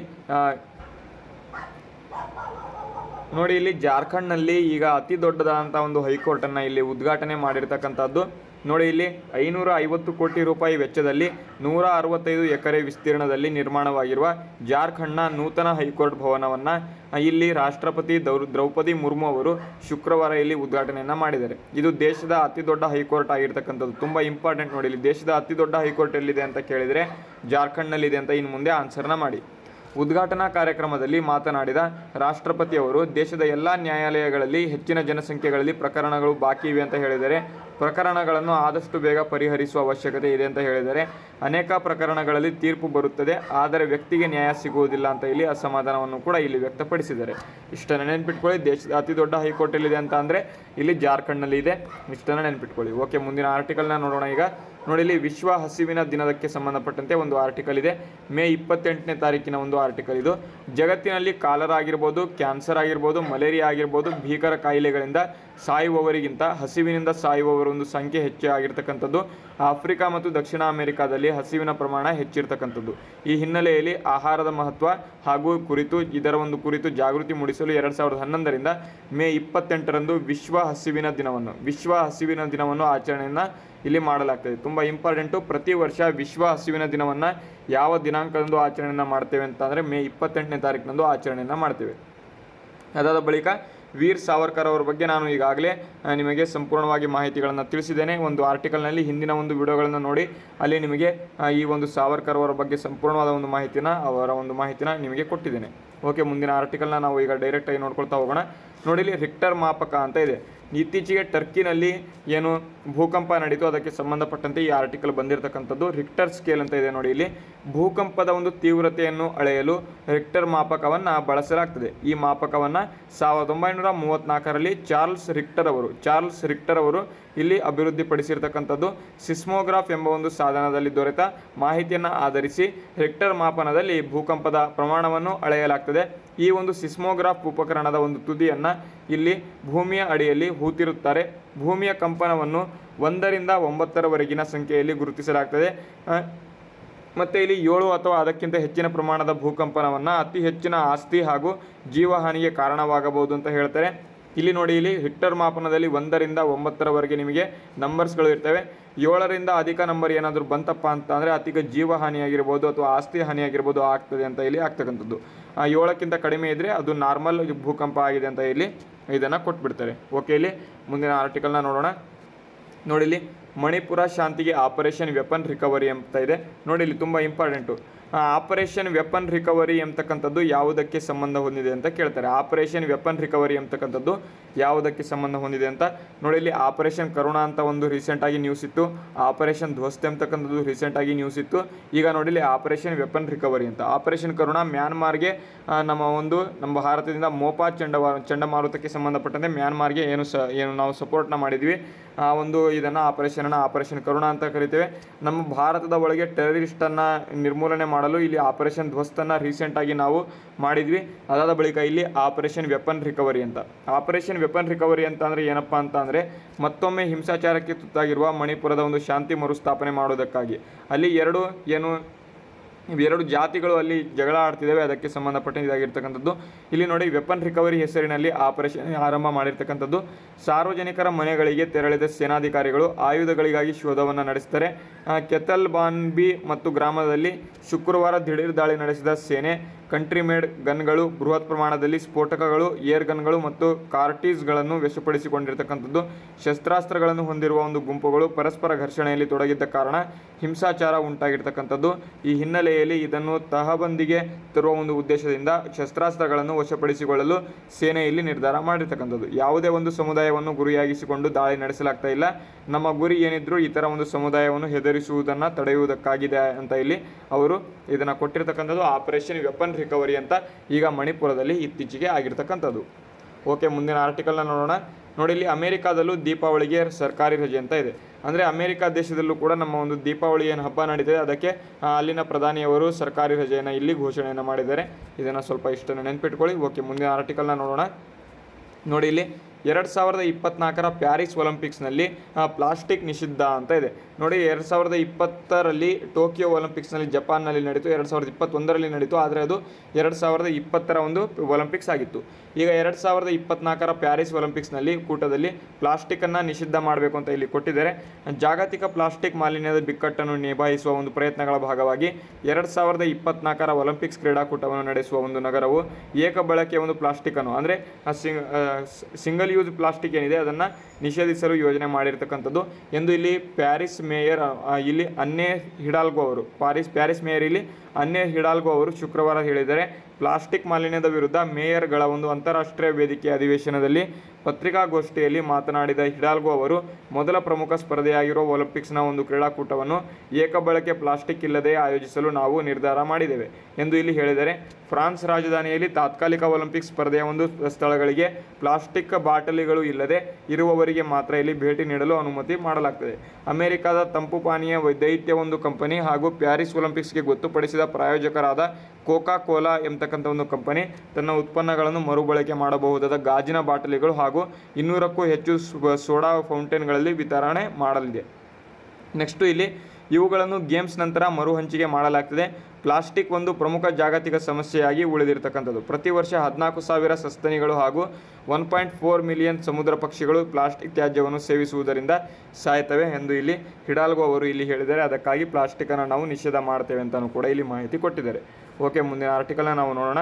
ನೋಡಿ, ಇಲ್ಲಿ ಜಾರ್ಖಂಡ್ನಲ್ಲಿ ಈಗ ಅತಿ ದೊಡ್ಡದಾದಂಥ ಒಂದು ಹೈಕೋರ್ಟನ್ನು ಇಲ್ಲಿ ಉದ್ಘಾಟನೆ ಮಾಡಿರ್ತಕ್ಕಂಥದ್ದು. ನೋಡಿ ಇಲ್ಲಿ 550 ಕೋಟಿ ರೂಪಾಯಿ ವೆಚ್ಚದಲ್ಲಿ 165 ಎಕರೆ ವಿಸ್ತೀರ್ಣದಲ್ಲಿ ನಿರ್ಮಾಣವಾಗಿರುವ ಜಾರ್ಖಂಡ್ನ ನೂತನ ಹೈಕೋರ್ಟ್ ಭವನವನ್ನು ಇಲ್ಲಿ ರಾಷ್ಟ್ರಪತಿ ದ್ರೌಪದಿ ಮುರ್ಮು ಅವರು ಶುಕ್ರವಾರ ಇಲ್ಲಿ ಉದ್ಘಾಟನೆಯನ್ನು ಮಾಡಿದ್ದಾರೆ. ಇದು ದೇಶದ ಅತಿ ದೊಡ್ಡ ಹೈಕೋರ್ಟ್ ಆಗಿರ್ತಕ್ಕಂಥದ್ದು. ತುಂಬ ಇಂಪಾರ್ಟೆಂಟ್. ನೋಡಿ, ಇಲ್ಲಿ ದೇಶದ ಅತಿ ದೊಡ್ಡ ಹೈಕೋರ್ಟ್ ಎಲ್ಲಿದೆ ಅಂತ ಕೇಳಿದರೆ ಜಾರ್ಖಂಡ್ನಲ್ಲಿದೆ ಅಂತ ಇನ್ನು ಮುಂದೆ ಆನ್ಸರ್ನ ಮಾಡಿ. ಉದ್ಘಾಟನಾ ಕಾರ್ಯಕ್ರಮದಲ್ಲಿ ಮಾತನಾಡಿದ ರಾಷ್ಟ್ರಪತಿಯವರು ದೇಶದ ಎಲ್ಲ ನ್ಯಾಯಾಲಯಗಳಲ್ಲಿ ಹೆಚ್ಚಿನ ಜನಸಂಖ್ಯೆಗಳಲ್ಲಿ ಪ್ರಕರಣಗಳು ಬಾಕಿ ಇವೆ ಅಂತ ಹೇಳಿದರೆ ಪ್ರಕರಣಗಳನ್ನು ಆದಷ್ಟು ಬೇಗ ಪರಿಹರಿಸುವ ಅವಶ್ಯಕತೆ ಇದೆ ಅಂತ ಹೇಳಿದರೆ. ಅನೇಕ ಪ್ರಕರಣಗಳಲ್ಲಿ ತೀರ್ಪು ಬರುತ್ತದೆ, ಆದರೆ ವ್ಯಕ್ತಿಗೆ ನ್ಯಾಯ ಸಿಗುವುದಿಲ್ಲ ಅಂತ ಇಲ್ಲಿ ಅಸಮಾಧಾನವನ್ನು ಕೂಡ ಇಲ್ಲಿ ವ್ಯಕ್ತಪಡಿಸಿದ್ದಾರೆ. ಇಷ್ಟನ್ನು ನೆನ್ಪಿಟ್ಕೊಳ್ಳಿ. ದೇಶದ ಅತಿ ದೊಡ್ಡ ಹೈಕೋರ್ಟ್ ಎಲ್ಲಿದೆ ಅಂತ ಅಂದರೆ ಇಲ್ಲಿ ಜಾರ್ಖಂಡ್ನಲ್ಲಿ ಇದೆ. ಇಷ್ಟನ್ನು ನೆನ್ಪಿಟ್ಕೊಳ್ಳಿ. ಓಕೆ, ಮುಂದಿನ ಆರ್ಟಿಕಲ್ನ ನೋಡೋಣ. ಈಗ ನೋಡಿ, ಇಲ್ಲಿ ವಿಶ್ವ ಹಸಿವಿನ ದಿನದಕ್ಕೆ ಸಂಬಂಧಪಟ್ಟಂತೆ ಒಂದು ಆರ್ಟಿಕಲ್ ಇದೆ. ಮೇ 28ನೇ ತಾರೀಕಿನ ಒಂದು ಆರ್ಟಿಕಲ್ ಇದು. ಜಗತ್ತಿನಲ್ಲಿ ಕಾಲರಾ ಆಗಿರ್ಬೋದು, ಕ್ಯಾನ್ಸರ್ ಆಗಿರ್ಬೋದು, ಮಲೇರಿಯಾ ಆಗಿರ್ಬೋದು, ಭೀಕರ ಕಾಯಿಲೆಗಳಿಂದ ಸಾಯುವವರಿಗಿಂತ ಹಸಿವಿನಿಂದ ಸಾಯುವವರ ಒಂದು ಸಂಖ್ಯೆ ಹೆಚ್ಚು ಆಗಿರ್ತಕ್ಕಂಥದ್ದು. ಆಫ್ರಿಕಾ ಮತ್ತು ದಕ್ಷಿಣ ಅಮೆರಿಕಾದಲ್ಲಿ ಹಸಿವಿನ ಪ್ರಮಾಣ ಹೆಚ್ಚಿರ್ತಕ್ಕಂಥದ್ದು. ಈ ಹಿನ್ನೆಲೆಯಲ್ಲಿ ಆಹಾರದ ಮಹತ್ವ ಹಾಗೂ ಇದರ ಒಂದು ಕುರಿತು ಜಾಗೃತಿ ಮೂಡಿಸಲು 2011ರಿಂದ ಮೇ 28ರಂದು ವಿಶ್ವ ಹಸಿವಿನ ದಿನವನ್ನು ಆಚರಣೆಯನ್ನು ಇಲ್ಲಿ ಮಾಡಲಾಗ್ತದೆ. ತುಂಬ ಇಂಪಾರ್ಟೆಂಟು. ಪ್ರತಿ ವರ್ಷ ವಿಶ್ವ ಹಸಿವಿನ ದಿನವನ್ನು ಯಾವ ದಿನಾಂಕದಂದು ಆಚರಣೆಯನ್ನು ಮಾಡ್ತೇವೆ ಅಂತಂದರೆ ಮೇ 28ನೇ ತಾರೀಕಿನಂದು ಆಚರಣೆಯನ್ನು ಮಾಡ್ತೇವೆ. ಅದಾದ ಬಳಿಕ ವೀರ್ ಸಾವರ್ಕರ್ ಅವರ ಬಗ್ಗೆ ನಾನು ಈಗಾಗಲೇ ನಿಮಗೆ ಸಂಪೂರ್ಣವಾಗಿ ಮಾಹಿತಿಗಳನ್ನು ತಿಳಿಸಿದ್ದೇನೆ. ಒಂದು ಆರ್ಟಿಕಲ್ನಲ್ಲಿ ಹಿಂದಿನ ಒಂದು ವಿಡಿಯೋಗಳನ್ನು ನೋಡಿ, ಅಲ್ಲಿ ನಿಮಗೆ ಈ ಒಂದು ಸಾವರ್ಕರ್ ಅವರ ಬಗ್ಗೆ ಸಂಪೂರ್ಣವಾದ ಒಂದು ಮಾಹಿತಿನ ನಿಮಗೆ ಕೊಟ್ಟಿದ್ದೇನೆ. ಓಕೆ, ಮುಂದಿನ ಆರ್ಟಿಕಲ್ನ ನಾವು ಈಗ ಡೈರೆಕ್ಟಾಗಿ ನೋಡ್ಕೊಳ್ತಾ ಹೋಗೋಣ. ನೋಡಿ, ಇಲ್ಲಿ ರಿಕ್ಟರ್ ಮಾಪಕ ಅಂತ ಇದೆ. ಇತ್ತೀಚೆಗೆ ಟರ್ಕಿನಲ್ಲಿ ಏನು ಭೂಕಂಪ ನಡೀತು ಅದಕ್ಕೆ ಸಂಬಂಧಪಟ್ಟಂತೆ ಈ ಆರ್ಟಿಕಲ್ ಬಂದಿರತಕ್ಕಂಥದ್ದು. ರಿಕ್ಟರ್ ಸ್ಕೇಲ್ ಅಂತ ಇದೆ. ನೋಡಿ, ಇಲ್ಲಿ ಭೂಕಂಪದ ಒಂದು ತೀವ್ರತೆಯನ್ನು ಅಳೆಯಲು ರಿಕ್ಟರ್ ಮಾಪಕವನ್ನು ಬಳಸಲಾಗ್ತದೆ. ಈ ಮಾಪಕವನ್ನು 1934ರಲ್ಲಿ ಚಾರ್ಲ್ಸ್ ರಿಕ್ಟರ್ ಅವರು ಇಲ್ಲಿ ಅಭಿವೃದ್ಧಿಪಡಿಸಿರ್ತಕ್ಕಂಥದ್ದು. ಸಿಸ್ಮೋಗ್ರಾಫ್ ಎಂಬ ಒಂದು ಸಾಧನದಲ್ಲಿ ದೊರೆತ ಮಾಹಿತಿಯನ್ನು ಆಧರಿಸಿ ರಿಕ್ಟರ್ ಮಾಪನದಲ್ಲಿ ಭೂಕಂಪದ ಪ್ರಮಾಣವನ್ನು ಅಳೆಯಲಾಗ್ತದೆ. ಈ ಒಂದು ಸಿಸ್ಮೋಗ್ರಾಫ್ ಉಪಕರಣದ ಒಂದು ತುದಿಯನ್ನು ಇಲ್ಲಿ ಭೂಮಿಯ ಅಡಿಯಲ್ಲಿ ಹೂತಿರುತ್ತಾರೆ. ಭೂಮಿಯ ಕಂಪನವನ್ನು 1ರಿಂದ 9ರವರೆಗಿನ ಸಂಖ್ಯೆಯಲ್ಲಿ ಗುರುತಿಸಲಾಗ್ತದೆ. ಮತ್ತು ಇಲ್ಲಿ 7 ಅಥವಾ ಅದಕ್ಕಿಂತ ಹೆಚ್ಚಿನ ಪ್ರಮಾಣದ ಭೂಕಂಪನವನ್ನು ಅತಿ ಹೆಚ್ಚಿನ ಆಸ್ತಿ ಹಾಗೂ ಜೀವಹಾನಿಗೆ ಕಾರಣವಾಗಬಹುದು ಅಂತ ಹೇಳ್ತಾರೆ. ಇಲ್ಲಿ ನೋಡಿ, ಇಲ್ಲಿ ರಿಕ್ಟರ್ ಮಾಪನದಲ್ಲಿ 1ರಿಂದ 9ರವರೆಗೆ ನಿಮಗೆ ನಂಬರ್ಸ್ಗಳು ಇರ್ತವೆ. 7ರಿಂದ ಅಧಿಕ ನಂಬರ್ ಏನಾದರೂ ಬಂತಪ್ಪ ಅಂತ ಅಂದರೆ ಅಧಿಕ ಜೀವಹಾನಿಯಾಗಿರ್ಬೋದು ಅಥವಾ ಆಸ್ತಿ ಹಾನಿಯಾಗಿರ್ಬೋದು ಆಗ್ತದೆ ಅಂತ ಇಲ್ಲಿ ಆಗ್ತಕ್ಕಂಥದ್ದು. 7ಕ್ಕಿಂತ ಕಡಿಮೆ ಇದ್ದರೆ ಅದು ನಾರ್ಮಲ್ ಭೂಕಂಪ ಆಗಿದೆ ಅಂತ ಇಲ್ಲಿ ಇದನ್ನು ಕೊಟ್ಬಿಡ್ತಾರೆ. ಓಕೆ, ಇಲ್ಲಿ ಮುಂದಿನ ಆರ್ಟಿಕಲ್ನ ನೋಡೋಣ. ನೋಡಿ, ಇಲ್ಲಿ ಮಣಿಪುರ ಶಾಂತಿಗೆ ಆಪರೇಷನ್ ವೆಪನ್ ರಿಕವರಿ ಅಂತ ಇದೆ. ನೋಡಿ, ಇಲ್ಲಿ ತುಂಬ ಇಂಪಾರ್ಟೆಂಟು. ಆಪರೇಷನ್ ವೆಪನ್ ರಿಕವರಿ ಎಂಬತಕ್ಕಂಥದ್ದು ಯಾವುದಕ್ಕೆ ಸಂಬಂಧ ಹೊಂದಿದೆ ಅಂತ ಕೇಳ್ತಾರೆ. ಆಪರೇಷನ್ ವೆಪನ್ ರಿಕವರಿ ಎಂಬತಕ್ಕಂಥದ್ದು ಯಾವುದಕ್ಕೆ ಸಂಬಂಧ ಹೊಂದಿದೆ ಅಂತ ನೋಡಿ. ಇಲ್ಲಿ ಆಪರೇಷನ್ ಕರುಣಾ ಅಂತ ಒಂದು ರೀಸೆಂಟಾಗಿ ನ್ಯೂಸ್ ಇತ್ತು. ಆಪರೇಷನ್ ಧ್ವಸ್ತ್ ಎಂಬತಕ್ಕಂಥದ್ದು ರೀಸೆಂಟಾಗಿ ನ್ಯೂಸ್ ಇತ್ತು. ಈಗ ನೋಡಿ, ಇಲ್ಲಿ ಆಪರೇಷನ್ ವೆಪನ್ ರಿಕವರಿ ಅಂತ. ಆಪರೇಷನ್ ಕರುಣಾ ಮ್ಯಾನ್ಮಾರ್ಗೆ ನಮ್ಮ ಭಾರತದಿಂದ ಮೋಪಾ ಚಂಡಮಾರುತಕ್ಕೆ ಸಂಬಂಧಪಟ್ಟಂತೆ ಮ್ಯಾನ್ಮಾರ್ಗೆ ಏನು ನಾವು ಸಪೋರ್ಟ್ನ ಮಾಡಿದ್ವಿ, ಆ ಒಂದು ಇದನ್ನು ಆಪರೇಷನ್ ಕರುಣಾ ಅಂತ ಕರಿತೇವೆ. ನಮ್ಮ ಭಾರತದ ಒಳಗೆ ಟೆರರಿಸ್ಟನ್ನು ನಿರ್ಮೂಲನೆ ಮಾಡಲು ಇಲ್ಲಿ ಆಪರೇಷನ್ ಧ್ವಸ್ತನ್ನು ರೀಸೆಂಟಾಗಿ ನಾವು ಮಾಡಿದ್ವಿ. ಅದಾದ ಬಳಿಕ ಇಲ್ಲಿ ಆಪರೇಷನ್ ವೆಪನ್ ರಿಕವರಿ ಅಂತ. ಆಪರೇಷನ್ ವೆಪನ್ ರಿಕವರಿ ಅಂತ ಅಂದರೆ ಏನಪ್ಪ ಅಂತ ಅಂದರೆ ಮತ್ತೊಮ್ಮೆ ಹಿಂಸಾಚಾರಕ್ಕೆ ತುತ್ತಾಗಿರುವ ಮಣಿಪುರದ ಒಂದು ಶಾಂತಿ ಮರುಸ್ಥಾಪನೆ ಮಾಡೋದಕ್ಕಾಗಿ ಅಲ್ಲಿ ಎರಡು ಜಾತಿಗಳು ಅಲ್ಲಿ ಜಗಳ ಆಡ್ತಿದ್ದಾವೆ, ಅದಕ್ಕೆ ಸಂಬಂಧಪಟ್ಟ ಇದಾಗಿರ್ತಕ್ಕಂಥದ್ದು. ಇಲ್ಲಿ ನೋಡಿ, ವೆಪನ್ ರಿಕವರಿ ಹೆಸರಿನಲ್ಲಿ ಆಪರೇಷನ್ ಆರಂಭ ಮಾಡಿರ್ತಕ್ಕಂಥದ್ದು. ಸಾರ್ವಜನಿಕರ ಮನೆಗಳಿಗೆ ತೆರಳಿದ ಸೇನಾಧಿಕಾರಿಗಳು ಆಯುಧಗಳಿಗಾಗಿ ಶೋಧವನ್ನು ನಡೆಸ್ತಾರೆ. ಕೆತಲ್ಬಾನ್ಬಿ ಮತ್ತು ಗ್ರಾಮದಲ್ಲಿ ಶುಕ್ರವಾರ ದಿಢೀರ್ ದಾಳಿ ನಡೆಸಿದ ಸೇನೆ ಕಂಟ್ರಿ ಮೇಡ್ ಗನ್ಗಳು, ಬೃಹತ್ ಪ್ರಮಾಣದಲ್ಲಿ ಸ್ಫೋಟಕಗಳು, ಏರ್ ಗನ್ಗಳು ಮತ್ತು ಕಾರ್ಟೀಸ್ಗಳನ್ನು ವಶಪಡಿಸಿಕೊಂಡಿರ್ತಕ್ಕಂಥದ್ದು. ಶಸ್ತ್ರಾಸ್ತ್ರಗಳನ್ನು ಹೊಂದಿರುವ ಒಂದು ಗುಂಪುಗಳು ಪರಸ್ಪರ ಘರ್ಷಣೆಯಲ್ಲಿ ತೊಡಗಿದ್ದ ಕಾರಣ ಹಿಂಸಾಚಾರ ಉಂಟಾಗಿರ್ತಕ್ಕಂಥದ್ದು. ಈ ಹಿನ್ನೆಲೆಯಲ್ಲಿ ಇದನ್ನು ತಹಬಂದಿಗೆ ತರುವ ಒಂದು ಉದ್ದೇಶದಿಂದ ಶಸ್ತ್ರಾಸ್ತ್ರಗಳನ್ನು ವಶಪಡಿಸಿಕೊಳ್ಳಲು ಸೇನೆ ಇಲ್ಲಿ ನಿರ್ಧಾರ ಮಾಡಿರ್ತಕ್ಕಂಥದ್ದು. ಯಾವುದೇ ಒಂದು ಸಮುದಾಯವನ್ನು ಗುರಿಯಾಗಿಸಿಕೊಂಡು ದಾಳಿ ನಡೆಸಲಾಗ್ತಾ ಇಲ್ಲ. ನಮ್ಮ ಗುರಿ ಏನಿದ್ರು ಈ ಥರ ಒಂದು ಸಮುದಾಯವನ್ನು ಹೆದರಿಸುವುದನ್ನು ತಡೆಯುವುದಕ್ಕಾಗಿದೆ ಅಂತ ಇಲ್ಲಿ ಅವರು ಇದನ್ನು ಕೊಟ್ಟಿರ್ತಕ್ಕಂಥದ್ದು. ಆಪರೇಷನ್ ವೆಪನ್ ರಿಕವರಿ ಅಂತ ಈಗ ಮಣಿಪುರದಲ್ಲಿ ಇತ್ತೀಚೆಗೆ ಆಗಿರ್ತಕ್ಕಂಥದ್ದು. ಓಕೆ, ಮುಂದಿನ ಆರ್ಟಿಕಲ್ನ ನೋಡೋಣ. ನೋಡಿ, ಇಲ್ಲಿ ಅಮೆರಿಕಾದಲ್ಲೂ ದೀಪಾವಳಿಗೆ ಸರ್ಕಾರಿ ರಜೆ ಅಂತ ಇದೆ. ಅಂದರೆ ಅಮೆರಿಕಾ ದೇಶದಲ್ಲೂ ಕೂಡ ನಮ್ಮ ಒಂದು ದೀಪಾವಳಿ ಏನು ಹಬ್ಬ ನಡೀತಿದೆ ಅದಕ್ಕೆ ಅಲ್ಲಿನ ಪ್ರಧಾನಿಯವರು ಸರ್ಕಾರಿ ರಜೆಯನ್ನು ಇಲ್ಲಿ ಘೋಷಣೆಯನ್ನು ಮಾಡಿದ್ದಾರೆ. ಇದನ್ನು ಸ್ವಲ್ಪ ಇಷ್ಟನ್ನು ನೆನ್ಪಿಟ್ಕೊಳ್ಳಿ. ಓಕೆ, ಮುಂದಿನ ಆರ್ಟಿಕಲ್ನ ನೋಡೋಣ. ನೋಡಿ, ಇಲ್ಲಿ 2024ರ ಪ್ಯಾರಿಸ್ ಒಲಿಂಪಿಕ್ಸ್ನಲ್ಲಿ ಪ್ಲಾಸ್ಟಿಕ್ ನಿಷಿದ್ಧ ಅಂತ ಇದೆ. ನೋಡಿ, 2020ರಲ್ಲಿ ಟೋಕಿಯೋ ಒಲಿಂಪಿಕ್ಸ್ನಲ್ಲಿ ಜಪಾನ್ನಲ್ಲಿ ನಡೀತು. 2021ರಲ್ಲಿ ನಡೀತು, ಆದರೆ ಅದು 2020ರ ಒಂದು ಒಲಿಂಪಿಕ್ಸ್ ಆಗಿತ್ತು. ಈಗ 2024ರ ಪ್ಯಾರಿಸ್ ಒಲಿಂಪಿಕ್ಸ್ನಲ್ಲಿ ಕೂಟದಲ್ಲಿ ಪ್ಲಾಸ್ಟಿಕ್ಕನ್ನು ನಿಷಿದ್ಧ ಮಾಡಬೇಕು ಅಂತ ಇಲ್ಲಿ ಕೊಟ್ಟಿದ್ದಾರೆ. ಜಾಗತಿಕ ಪ್ಲಾಸ್ಟಿಕ್ ಮಾಲಿನ್ಯದ ಬಿಕ್ಕಟ್ಟನ್ನು ನಿಭಾಯಿಸುವ ಒಂದು ಪ್ರಯತ್ನಗಳ ಭಾಗವಾಗಿ 2024ರ ಒಲಿಂಪಿಕ್ಸ್ ಕ್ರೀಡಾಕೂಟವನ್ನು ನಡೆಸುವ ಒಂದು ನಗರವು ಏಕ ಬಳಕೆಯ ಒಂದು ಪ್ಲಾಸ್ಟಿಕ್ಕನ್ನು ಅಂದರೆ ಸಿಂಗಲ್ ಯೂಸ್ ಪ್ಲಾಸ್ಟಿಕ್ ಏನಿದೆ ಅದನ್ನು ನಿಷೇಧಿಸಲು ಯೋಜನೆ ಮಾಡಿರ್ತಕ್ಕಂಥದ್ದು ಎಂದು ಇಲ್ಲಿ ಪ್ಯಾರಿಸ್ ಮೇಯರ್ ಪ್ಯಾರಿಸ್ ಮೇಯರ್ ಇಲ್ಲಿ ಅನ್ನೆ ಹಿಡಾಲ್ಗೋ ಅವರು ಶುಕ್ರವಾರ ಹೇಳಿದ್ದಾರೆ. ಪ್ಲಾಸ್ಟಿಕ್ ಮಾಲಿನ್ಯದ ವಿರುದ್ಧ ಮೇಯರ್ಗಳ ಒಂದು ಅಂತಾರಾಷ್ಟ್ರೀಯ ವೇದಿಕೆ ಅಧಿವೇಶನದಲ್ಲಿ ಪತ್ರಿಕಾಗೋಷ್ಠಿಯಲ್ಲಿ ಮಾತನಾಡಿದ ಹಿಡಾಲ್ಗೋ ಅವರು ಮೊದಲ ಪ್ರಮುಖ ಸ್ಪರ್ಧೆಯಾಗಿರುವ ಒಲಿಂಪಿಕ್ಸ್ನ ಒಂದು ಕ್ರೀಡಾಕೂಟವನ್ನು ಏಕಬಳಕೆ ಪ್ಲಾಸ್ಟಿಕ್ ಇಲ್ಲದೆ ಆಯೋಜಿಸಲು ನಾವು ನಿರ್ಧಾರ ಮಾಡಿದ್ದೇವೆ ಎಂದು ಇಲ್ಲಿ ಹೇಳಿದರೆ, ಫ್ರಾನ್ಸ್ ರಾಜಧಾನಿಯಲ್ಲಿ ತಾತ್ಕಾಲಿಕ ಒಲಿಂಪಿಕ್ಸ್ ಸ್ಪರ್ಧೆಯ ಒಂದು ಸ್ಥಳಗಳಿಗೆ ಪ್ಲಾಸ್ಟಿಕ್ ಬಾಟಲಿಗಳು ಇಲ್ಲದೆ ಇರುವವರಿಗೆ ಮಾತ್ರ ಇಲ್ಲಿ ಭೇಟಿ ನೀಡಲು ಅನುಮತಿ ಮಾಡಲಾಗ್ತದೆ. ಅಮೆರಿಕದ ತಂಪು ಪಾನೀಯ ದೈತ್ಯ ಒಂದು ಕಂಪನಿ ಹಾಗೂ ಪ್ಯಾರಿಸ್ ಒಲಿಂಪಿಕ್ಸ್ಗೆ ಗೊತ್ತುಪಡಿಸಿದ ಪ್ರಾಯೋಜಕರಾದ ಕೋಕಾ ಕೋಲಾ ಎಂಬತಕ್ಕಂಥ ಒಂದು ಕಂಪನಿ ತನ್ನ ಉತ್ಪನ್ನಗಳನ್ನು ಮರುಬಳಕೆ ಮಾಡಬಹುದಾದ ಗಾಜಿನ ಬಾಟಲಿಗಳು ಹಾಗೂ 200ಕ್ಕೂ ಹೆಚ್ಚು ಸೋಡಾ ಫೌಂಟೇನ್ಗಳಲ್ಲಿ ವಿತರಣೆ ಮಾಡಲಿದೆ. ನೆಕ್ಸ್ಟು ಇಲ್ಲಿ ಇವುಗಳನ್ನು ಗೇಮ್ಸ್ ನಂತರ ಮರು ಹಂಚಿಕೆ ಮಾಡಲಾಗ್ತದೆ. ಪ್ಲಾಸ್ಟಿಕ್ ಒಂದು ಪ್ರಮುಖ ಜಾಗತಿಕ ಸಮಸ್ಯೆಯಾಗಿ ಉಳಿದಿರತಕ್ಕಂಥದ್ದು. ಪ್ರತಿ ವರ್ಷ 14,000 ಸಸ್ತನಿಗಳು ಹಾಗೂ 1.4 ಮಿಲಿಯನ್ ಸಮುದ್ರ ಪಕ್ಷಿಗಳು ಪ್ಲಾಸ್ಟಿಕ್ ತ್ಯಾಜ್ಯವನ್ನು ಸೇವಿಸುವುದರಿಂದ ಸಾಯ್ತವೆ ಎಂದು ಇಲ್ಲಿ ಹಿಡಾಲ್ಗೋ ಅವರು ಇಲ್ಲಿ ಹೇಳಿದ್ದಾರೆ. ಅದಕ್ಕಾಗಿ ಪ್ಲಾಸ್ಟಿಕ್ಕನ್ನು ನಾವು ನಿಷೇಧ ಮಾಡ್ತೇವೆ ಅಂತಲೂ ಕೂಡ ಇಲ್ಲಿ ಮಾಹಿತಿ ಕೊಟ್ಟಿದ್ದಾರೆ. ಓಕೆ, ಮುಂದಿನ ಆರ್ಟಿಕಲ್ನ ನಾವು ನೋಡೋಣ.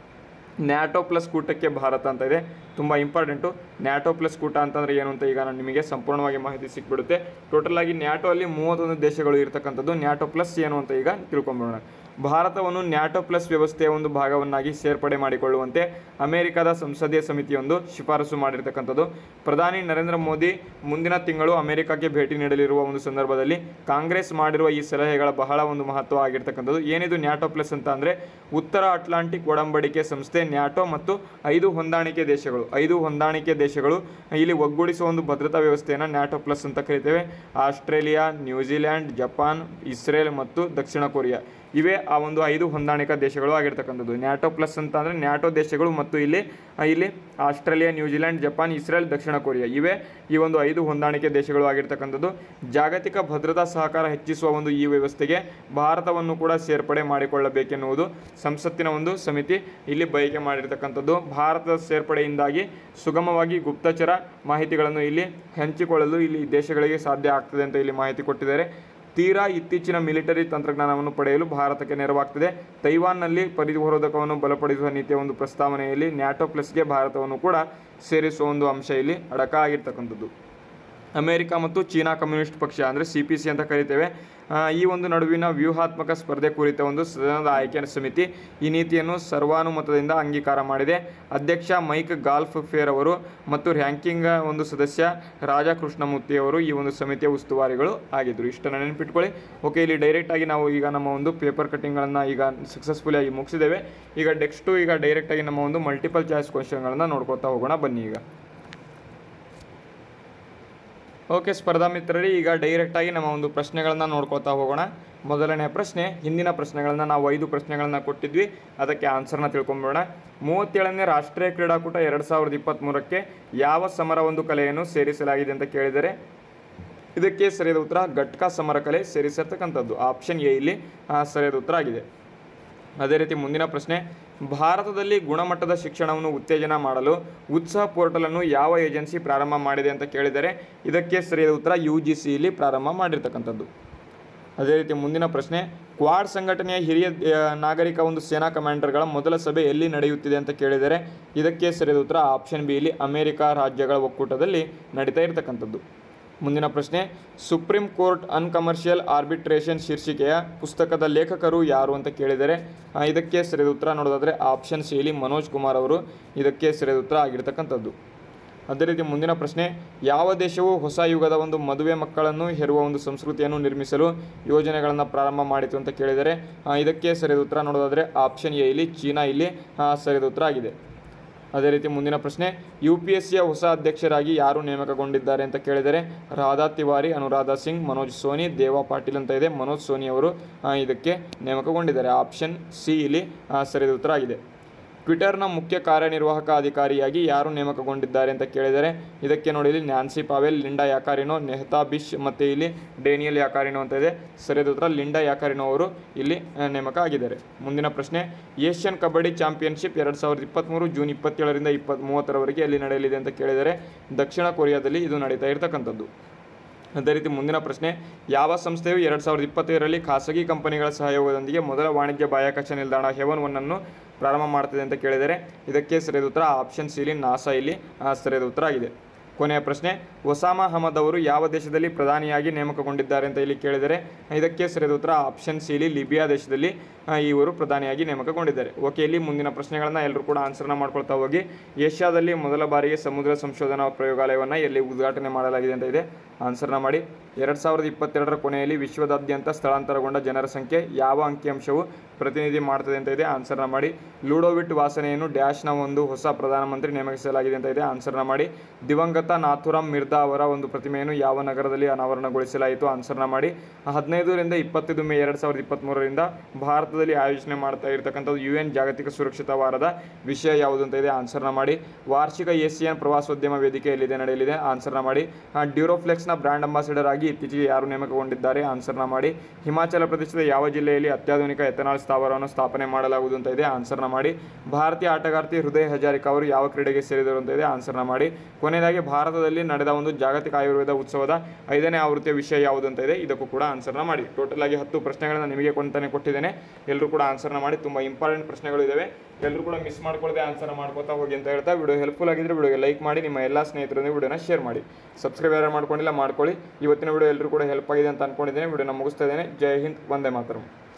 ನ್ಯಾಟೋ ಪ್ಲಸ್ ಕೂಟಕ್ಕೆ ಭಾರತ ಅಂತ ಇದೆ, ತುಂಬ ಇಂಪಾರ್ಟೆಂಟು. ನ್ಯಾಟೋ ಪ್ಲಸ್ ಕೂಟ ಅಂತಂದರೆ ಏನು ಅಂತ ಈಗ ನಾನು ನಿಮಗೆ ಸಂಪೂರ್ಣವಾಗಿ ಮಾಹಿತಿ ಸಿಕ್ಬಿಡುತ್ತೆ. ಟೋಟಲ್ ಆಗಿ ನ್ಯಾಟೋ ಅಲ್ಲಿ 31 ದೇಶಗಳು ಇರತಕ್ಕಂಥದ್ದು. ನ್ಯಾಟೋ ಪ್ಲಸ್ ಏನು ಅಂತ ಈಗ ತಿಳ್ಕೊಂಬೋಣ. ಭಾರತವನ್ನು ನ್ಯಾಟೋ ಪ್ಲಸ್ ವ್ಯವಸ್ಥೆಯ ಒಂದು ಭಾಗವನ್ನಾಗಿ ಸೇರ್ಪಡೆ ಮಾಡಿಕೊಳ್ಳುವಂತೆ ಅಮೆರಿಕದ ಸಂಸದೀಯ ಸಮಿತಿಯೊಂದು ಶಿಫಾರಸು ಮಾಡಿರ್ತಕ್ಕಂಥದ್ದು. ಪ್ರಧಾನಿ ನರೇಂದ್ರ ಮೋದಿ ಮುಂದಿನ ತಿಂಗಳು ಅಮೆರಿಕಕ್ಕೆ ಭೇಟಿ ನೀಡಲಿರುವ ಒಂದು ಸಂದರ್ಭದಲ್ಲಿ ಕಾಂಗ್ರೆಸ್ ಮಾಡಿರುವ ಈ ಸಲಹೆಗಳ ಬಹಳ ಒಂದು ಮಹತ್ವ ಆಗಿರ್ತಕ್ಕಂಥದ್ದು. ಏನಿದು ನ್ಯಾಟೋ ಪ್ಲಸ್ ಅಂತ ಅಂದರೆ, ಉತ್ತರ ಅಟ್ಲಾಂಟಿಕ್ ಒಡಂಬಡಿಕೆ ಸಂಸ್ಥೆ ನ್ಯಾಟೋ ಮತ್ತು 5 ಹೊಂದಾಣಿಕೆ ದೇಶಗಳು ಇಲ್ಲಿ ಒಗ್ಗೂಡಿಸುವ ಒಂದು ಭದ್ರತಾ ವ್ಯವಸ್ಥೆಯನ್ನು ನ್ಯಾಟೋ ಪ್ಲಸ್ ಅಂತ ಕರಿತೇವೆ. ಆಸ್ಟ್ರೇಲಿಯಾ, ನ್ಯೂಜಿಲ್ಯಾಂಡ್, ಜಪಾನ್, ಇಸ್ರೇಲ್ ಮತ್ತು ದಕ್ಷಿಣ ಕೊರಿಯಾ ಇವೇ ಆ ಒಂದು 5 ಹೊಂದಾಣಿಕಾ ದೇಶಗಳು ಆಗಿರ್ತಕ್ಕಂಥದ್ದು. ನ್ಯಾಟೋ ಪ್ಲಸ್ ಅಂತ ಅಂದರೆ ನ್ಯಾಟೋ ದೇಶಗಳು ಮತ್ತು ಇಲ್ಲಿ ಆಸ್ಟ್ರೇಲಿಯಾ, ನ್ಯೂಜಿಲ್ಯಾಂಡ್, ಜಪಾನ್, ಇಸ್ರೇಲ್, ದಕ್ಷಿಣ ಕೊರಿಯಾ ಇವೇ ಈ ಒಂದು 5 ಹೊಂದಾಣಿಕೆ ದೇಶಗಳು ಆಗಿರ್ತಕ್ಕಂಥದ್ದು. ಜಾಗತಿಕ ಭದ್ರತಾ ಸಹಕಾರ ಹೆಚ್ಚಿಸುವ ಒಂದು ಈ ವ್ಯವಸ್ಥೆಗೆ ಭಾರತವನ್ನು ಕೂಡ ಸೇರ್ಪಡೆ ಮಾಡಿಕೊಳ್ಳಬೇಕೆನ್ನುವುದು ಸಂಸತ್ತಿನ ಒಂದು ಸಮಿತಿ ಇಲ್ಲಿ ಬಯಕೆ ಮಾಡಿರ್ತಕ್ಕಂಥದ್ದು. ಭಾರತದ ಸೇರ್ಪಡೆಯಿಂದಾಗಿ ಸುಗಮವಾಗಿ ಗುಪ್ತಚರ ಮಾಹಿತಿಗಳನ್ನು ಇಲ್ಲಿ ಹಂಚಿಕೊಳ್ಳಲು ಇಲ್ಲಿ ದೇಶಗಳಿಗೆ ಸಾಧ್ಯ ಆಗ್ತದೆ ಅಂತ ಇಲ್ಲಿ ಮಾಹಿತಿ ಕೊಟ್ಟಿದ್ದಾರೆ. ತೀರಾ ಇತ್ತೀಚಿನ ಮಿಲಿಟರಿ ತಂತ್ರಜ್ಞಾನವನ್ನು ಪಡೆಯಲು ಭಾರತಕ್ಕೆ ನೆರವಾಗ್ತದೆ. ತೈವಾನ್ನಲ್ಲಿ ಪರಿಹರೋಧಕವನ್ನು ಬಲಪಡಿಸುವ ನೀತಿಯ ಒಂದು ಪ್ರಸ್ತಾವನೆಯಲ್ಲಿ ನ್ಯಾಟೋ ಪ್ಲಸ್ಗೆ ಭಾರತವನ್ನು ಕೂಡ ಸೇರಿಸುವ ಒಂದು ಅಂಶ ಇಲ್ಲಿ ಅಡಕ ಆಗಿರ್ತಕ್ಕಂಥದ್ದು. ಅಮೆರಿಕ ಮತ್ತು ಚೀನಾ ಕಮ್ಯುನಿಸ್ಟ್ ಪಕ್ಷ ಅಂದರೆ CPC ಅಂತ ಕರಿತೇವೆ. ಈ ಒಂದು ನಡುವಿನ ವ್ಯೂಹಾತ್ಮಕ ಸ್ಪರ್ಧೆ ಕುರಿತ ಒಂದು ಸದನದ ಆಯ್ಕೆ ಸಮಿತಿ ಈ ನೀತಿಯನ್ನು ಸರ್ವಾನುಮತದಿಂದ ಅಂಗೀಕಾರ ಮಾಡಿದೆ. ಅಧ್ಯಕ್ಷ ಮೈಕ್ ಗಾಲ್ಫ್ ಫೇರ್ ಅವರು ಮತ್ತು ರ್ಯಾಂಕಿಂಗ್ ಒಂದು ಸದಸ್ಯ ರಾಜಾ ಕೃಷ್ಣಮೂರ್ತಿ ಅವರು ಈ ಒಂದು ಸಮಿತಿಯ ಉಸ್ತುವಾರಿಗಳು ಆಗಿದ್ದರು. ಇಷ್ಟನ್ನು ನೆನಪಿಟ್ಕೊಳ್ಳಿ. ಓಕೆ, ಇಲ್ಲಿ ಡೈರೆಕ್ಟಾಗಿ ನಾವು ಈಗ ನಮ್ಮ ಒಂದು ಪೇಪರ್ ಕಟ್ಟಿಂಗ್ಗಳನ್ನು ಈಗ ಸಕ್ಸಸ್ಫುಲಿ ಆಗಿ ಮುಗಿಸಿದ್ದೇವೆ. ಈಗ ನೆಕ್ಸ್ಟು ಡೈರೆಕ್ಟಾಗಿ ನಮ್ಮ ಒಂದು ಮಲ್ಟಿಪಲ್ ಚಾಯ್ಸ್ ಕ್ವಶನ್ಗಳನ್ನು ನೋಡ್ಕೊತಾ ಹೋಗೋಣ ಬನ್ನಿ. ಓಕೆ ಸ್ಪರ್ಧಾ ಮಿತ್ರರೇ, ಈಗ ಡೈರೆಕ್ಟಾಗಿ ನಮ್ಮ ಒಂದು ಪ್ರಶ್ನೆಗಳನ್ನು ನೋಡ್ಕೊತಾ ಹೋಗೋಣ. ಮೊದಲನೇ ಪ್ರಶ್ನೆ, ಹಿಂದಿನ ಪ್ರಶ್ನೆಗಳನ್ನು ನಾವು 5 ಪ್ರಶ್ನೆಗಳನ್ನು ಕೊಟ್ಟಿದ್ವಿ, ಅದಕ್ಕೆ ಆನ್ಸರ್ನ ತಿಳ್ಕೊಂಬೋಣ. 37ನೇ ರಾಷ್ಟ್ರೀಯ ಕ್ರೀಡಾಕೂಟ 2023ಕ್ಕೆ ಯಾವ ಸಮರ ಒಂದು ಕಲೆಯನ್ನು ಸೇರಿಸಲಾಗಿದೆ ಅಂತ ಕೇಳಿದರೆ ಇದಕ್ಕೆ ಸರಿಯಾದ ಉತ್ತರ ಘಟ್ಕ ಸಮರ ಕಲೆ ಸೇರಿಸಿರ್ತಕ್ಕಂಥದ್ದು. ಆಪ್ಷನ್ ಎ ಇಲ್ಲಿ ಸರಿಯಾದ ಉತ್ತರ ಆಗಿದೆ. ಅದೇ ರೀತಿ ಮುಂದಿನ ಪ್ರಶ್ನೆ, ಭಾರತದಲ್ಲಿ ಗುಣಮಟ್ಟದ ಶಿಕ್ಷಣವನ್ನು ಉತ್ತೇಜನ ಮಾಡಲು ಉತ್ಸಾಹ ಪೋರ್ಟಲನ್ನು ಯಾವ ಏಜೆನ್ಸಿ ಪ್ರಾರಂಭ ಮಾಡಿದೆ ಅಂತ ಕೇಳಿದರೆ ಇದಕ್ಕೆ ಸರಿಯಾದ ಉತ್ತರ UGC ಇಲ್ಲಿ ಪ್ರಾರಂಭ ಮಾಡಿರ್ತಕ್ಕಂಥದ್ದು. ಅದೇ ರೀತಿ ಮುಂದಿನ ಪ್ರಶ್ನೆ, ಕ್ವಾಡ್ ಸಂಘಟನೆಯ ಹಿರಿಯ ನಾಗರಿಕ ಒಂದು ಸೇನಾ ಕಮಾಂಡರ್ಗಳ ಮೊದಲ ಸಭೆ ಎಲ್ಲಿ ನಡೆಯುತ್ತಿದೆ ಅಂತ ಕೇಳಿದರೆ ಇದಕ್ಕೆ ಸರಿಯಾದ ಉತ್ತರ ಆಪ್ಷನ್ ಬಿ ಇಲ್ಲಿ ಅಮೆರಿಕ ರಾಜ್ಯಗಳ ಒಕ್ಕೂಟದಲ್ಲಿ ನಡೀತಾ ಇರತಕ್ಕಂಥದ್ದು. ಮುಂದಿನ ಪ್ರಶ್ನೆ, ಸುಪ್ರೀಂ ಕೋರ್ಟ್ ಅನ್ಕಮರ್ಷಿಯಲ್ ಆರ್ಬಿಟ್ರೇಷನ್ ಶೀರ್ಷಿಕೆಯ ಪುಸ್ತಕದ ಲೇಖಕರು ಯಾರು ಅಂತ ಕೇಳಿದರೆ ಇದಕ್ಕೆ ಸರಿಯಾದ ಉತ್ತರ ನೋಡೋದಾದರೆ ಆಪ್ಷನ್ ಸಿ ಇಲ್ಲಿ ಮನೋಜ್ ಕುಮಾರ್ ಅವರು ಇದಕ್ಕೆ ಸರಿಯಾದ ಉತ್ತರ ಆಗಿರ್ತಕ್ಕಂಥದ್ದು. ಅದೇ ರೀತಿ ಮುಂದಿನ ಪ್ರಶ್ನೆ, ಯಾವ ದೇಶವು ಹೊಸ ಯುಗದ ಒಂದು ಮದುವೆ ಮಕ್ಕಳನ್ನು ಹೆರುವ ಒಂದು ಸಂಸ್ಕೃತಿಯನ್ನು ನಿರ್ಮಿಸಲು ಯೋಜನೆಗಳನ್ನು ಪ್ರಾರಂಭ ಮಾಡಿತು ಅಂತ ಕೇಳಿದರೆ ಇದಕ್ಕೆ ಸರಿಯಾದ ಉತ್ತರ ನೋಡೋದಾದರೆ ಆಪ್ಷನ್ ಎ ಇಲ್ಲಿ ಚೀನಾ ಇಲ್ಲಿ ಸರಿಯಾದ ಉತ್ತರ ಆಗಿದೆ. ಅದೇ ರೀತಿ ಮುಂದಿನ ಪ್ರಶ್ನೆ, UPSCಯ ಹೊಸ ಅಧ್ಯಕ್ಷರಾಗಿ ಯಾರು ನೇಮಕಗೊಂಡಿದ್ದಾರೆ ಅಂತ ಕೇಳಿದರೆ ರಾಧಾ ತಿವಾರಿ, ಅನುರಾಧಾ ಸಿಂಗ್, ಮನೋಜ್ ಸೋನಿ, ದೇವಾ ಪಾಟೀಲ್ ಅಂತ ಇದೆ. ಮನೋಜ್ ಸೋನಿ ಅವರು ಇದಕ್ಕೆ ನೇಮಕಗೊಂಡಿದ್ದಾರೆ. ಆಪ್ಷನ್ ಸಿ ಇಲ್ಲಿ ಸರಿಯಾದ ಉತ್ತರ ಆಗಿದೆ. ಟ್ವಿಟರ್ನ ಮುಖ್ಯ ಕಾರ್ಯನಿರ್ವಾಹಕ ಅಧಿಕಾರಿಯಾಗಿ ಯಾರು ನೇಮಕಗೊಂಡಿದ್ದಾರೆ ಅಂತ ಕೇಳಿದರೆ ಇದಕ್ಕೆ ನೋಡಿ ಇಲ್ಲಿ ನ್ಯಾನ್ಸಿ ಪಾವೆಲ್, ಲಿಂಡಾ ಯಾಕಾರಿನೋ, ನೆಹ್ತಾ ಬಿಶ್ ಮತ್ತು ಇಲ್ಲಿ ಡೇನಿಯಲ್ ಯಾಕಾರಿನೋ ಅಂತ ಇದೆ. ಸರಿಯಾದ ಉತ್ತರ ಲಿಂಡಾ ಯಾಕಾರಿನೋ ಅವರು ಇಲ್ಲಿ ನೇಮಕ ಆಗಿದ್ದಾರೆ. ಮುಂದಿನ ಪ್ರಶ್ನೆ, ಏಷ್ಯನ್ ಕಬಡ್ಡಿ ಚಾಂಪಿಯನ್ಶಿಪ್ 2023 ಜೂನ್ 27ರಿಂದ 30ರವರೆಗೆ ಎಲ್ಲಿ ನಡೆಯಲಿದೆ ಅಂತ ಕೇಳಿದರೆ ದಕ್ಷಿಣ ಕೊರಿಯಾದಲ್ಲಿ ಇದು ನಡೀತಾ ಇರತಕ್ಕಂಥದ್ದು. ಅದೇ ರೀತಿ ಮುಂದಿನ ಪ್ರಶ್ನೆ, ಯಾವ ಸಂಸ್ಥೆಯು 2025ರಲ್ಲಿ ಖಾಸಗಿ ಕಂಪನಿಗಳ ಸಹಯೋಗದೊಂದಿಗೆ ಮೊದಲ ವಾಣಿಜ್ಯ ಬಾಹ್ಯಾಕಾಶ ನಿಲ್ದಾಣ ಹೆವನ್ 1 ಅನ್ನು ಪ್ರಾರಂಭ ಮಾಡ್ತಿದೆ ಅಂತ ಕೇಳಿದರೆ ಇದಕ್ಕೆ ಸರಿಯಾದ ಉತ್ತರ ಆಪ್ಷನ್ ಸಿ ಇಲ್ಲಿ ನಾಸಾ ಇಲ್ಲಿ ಸರಿಯಾದ ಉತ್ತರ ಆಗಿದೆ. ಕೊನೆಯ ಪ್ರಶ್ನೆ, ಒಸಾಮಾ ಅಹಮದ್ ಅವರು ಯಾವ ದೇಶದಲ್ಲಿ ಪ್ರಧಾನಿಯಾಗಿ ನೇಮಕಗೊಂಡಿದ್ದಾರೆ ಅಂತ ಇಲ್ಲಿ ಕೇಳಿದರೆ ಇದಕ್ಕೆ ಸರಿಯಾದ ಉತ್ತರ ಆಪ್ಷನ್ ಸಿ, ಲಿಬಿಯಾ ದೇಶದಲ್ಲಿ ಇವರು ಪ್ರಧಾನಿಯಾಗಿ ನೇಮಕಗೊಂಡಿದ್ದಾರೆ. ಓಕೆ, ಇಲ್ಲಿ ಮುಂದಿನ ಪ್ರಶ್ನೆಗಳನ್ನು ಎಲ್ಲರೂ ಕೂಡ ಆನ್ಸರ್ನ ಮಾಡ್ಕೊಳ್ತಾ ಹೋಗಿ. ಏಷ್ಯಾದಲ್ಲಿ ಮೊದಲ ಬಾರಿಗೆ ಸಮುದ್ರ ಸಂಶೋಧನಾ ಪ್ರಯೋಗಾಲಯವನ್ನು ಎಲ್ಲಿ ಉದ್ಘಾಟನೆ ಮಾಡಲಾಗಿದೆ ಅಂತ ಇದೆ, ಆನ್ಸರ್ನ ಮಾಡಿ. 2022ರ ಕೊನೆಯಲ್ಲಿ ವಿಶ್ವದಾದ್ಯಂತ ಸ್ಥಳಾಂತರಗೊಂಡ ಜನರ ಸಂಖ್ಯೆ ಯಾವ ಅಂಕಿಅಂಶವು ಪ್ರತಿನಿಧಿ ಮಾಡ್ತದೆ ಅಂತ ಇದೆ, ಆನ್ಸರ್ನ ಮಾಡಿ. ಲೂಡೋವಿಟ್ ವಾಸನೆಯನ್ನು ಡ್ಯಾಶ್ನ ಒಂದು ಹೊಸ ಪ್ರಧಾನಮಂತ್ರಿ ನೇಮಿಸಲಾಗಿದೆ ಅಂತ ಇದೆ, ಆನ್ಸರ್ನ ಮಾಡಿ. ದಿವಂಗತ ನಾಥುರಾಮ್ ಮಿರ್ದಾ ಅವರ ಒಂದು ಪ್ರತಿಮೆಯನ್ನು ಯಾವ ನಗರದಲ್ಲಿ ಅನಾವರಣಗೊಳಿಸಲಾಯಿತು, ಆನ್ಸರ್ನ ಮಾಡಿ. 15ರಿಂದ 25 ಮೇ 2023ರಿಂದ ಭಾರತದಲ್ಲಿ ಆಯೋಜನೆ ಮಾಡ್ತಾ ಇರತಕ್ಕಂಥದ್ದು UN ಜಾಗತಿಕ ಸುರಕ್ಷತಾ ವಾರದ ವಿಷಯ ಯಾವುದು ಅಂತ ಇದೆ, ಆನ್ಸರ್ನ ಮಾಡಿ. ವಾರ್ಷಿಕ ಏಸಿಯನ್ ಪ್ರವಾಸೋದ್ಯಮ ವೇದಿಕೆ ಎಲ್ಲಿದೆ ನಡೆಯಲಿದೆ, ಆನ್ಸರ್ನ ಮಾಡಿ. ಡ್ಯೂರೋಫ್ಲೆಕ್ಸ್ನ ಬ್ರ್ಯಾಂಡ್ ಅಂಬಾಸಿಡರ್ ಆಗಿ ಇತ್ತೀಚೆಗೆ ಯಾರು ನೇಮಕಗೊಂಡಿದ್ದಾರೆ, ಆನ್ಸರ್ನ ಮಾಡಿ. ಹಿಮಾಚಲ ಪ್ರದೇಶದ ಯಾವ ಜಿಲ್ಲೆಯಲ್ಲಿ ಅತ್ಯಾಧುನಿಕ ಎಥನಾಲ್ ಸ್ಥಾವರವನ್ನು ಸ್ಥಾಪನೆ ಮಾಡಲಾಗುವುದು ಅಂತ ಇದೆ, ಆನ್ಸರ್ನ ಮಾಡಿ. ಭಾರತೀಯ ಆಟಗಾರ್ತಿ ಹೃದಯ ಹಜಾರಿಕಾ ಅವರು ಯಾವ ಕ್ರೀಡೆಗೆ ಸೇರಿದರು ಅಂತ ಇದೆ, ಆನ್ಸರ್ನ ಮಾಡಿ. ಕೊನೆಯದಾಗಿ ಭಾರತದಲ್ಲಿ ನಡೆದ ಒಂದು ಜಾಗತಿಕ ಆಯುರ್ವೇದ ಉತ್ಸವದ 5ನೇ ಆವೃತ್ತಿಯ ವಿಷಯ ಯಾವುದು ಅಂತ ಇದೆ, ಇದಕ್ಕೂ ಕೂಡ ಆನ್ಸರ್ನ ಮಾಡಿ. ಟೋಟಲ್ ಆಗಿ 10 ಪ್ರಶ್ನೆಗಳನ್ನು ನಿಮಗೆ ಕೊಟ್ಟಿದ್ದೇನೆ. ಎಲ್ಲರೂ ಕೂಡ ಆನ್ಸರ್ನ ಮಾಡಿ. ತುಂಬ ಇಂಪಾರ್ಟೆಂಟ್ ಪ್ರಶ್ನೆಗಳು ಇದ್ದಾವೆ, ಎಲ್ಲರೂ ಕೂಡ ಮಿಸ್ ಮಾಡ್ಕೊಳ್ಳದೆ ಆನ್ಸರ್ ಮಾಡ್ಕೋತಾ ಹೋಗಿ ಅಂತ ಹೇಳ್ತಾ, ವಿಡಿಯೋ ಹೆಲ್ಪ್ಫುಲ್ ಆಗಿದ್ರೆ ವಿಡಿಯೋಗೆ ಲೈಕ್ ಮಾಡಿ, ನಿಮ್ಮ ಎಲ್ಲ ಸ್ನೇಹಿತರೊಂದಿಗೆ ವಿಡಿಯೋನ ಶೇರ್ ಮಾಡಿ. ಸಬ್ಸ್ಕ್ರೈಬ್ ಯಾರು ಮಾಡ್ಕೊಂಡಿಲ್ಲ ಮಾಡ್ಕೊಳ್ಳಿ. ಇವತ್ತಿನ ವಿಡಿಯೋ ಎಲ್ಲರೂ ಕೂಡ ಹೆಲ್ಪ್ ಆಗಿದೆ ಅಂತ ಅನ್ಕೊಂಡಿದ್ದೇನೆ. ವಿಡಿಯೋನ ಮುಗಿಸ್ತಾ ಇದ್ದೇನೆ. ಜೈ ಹಿಂದ್, ವಂದೇ ಮಾತರಂ.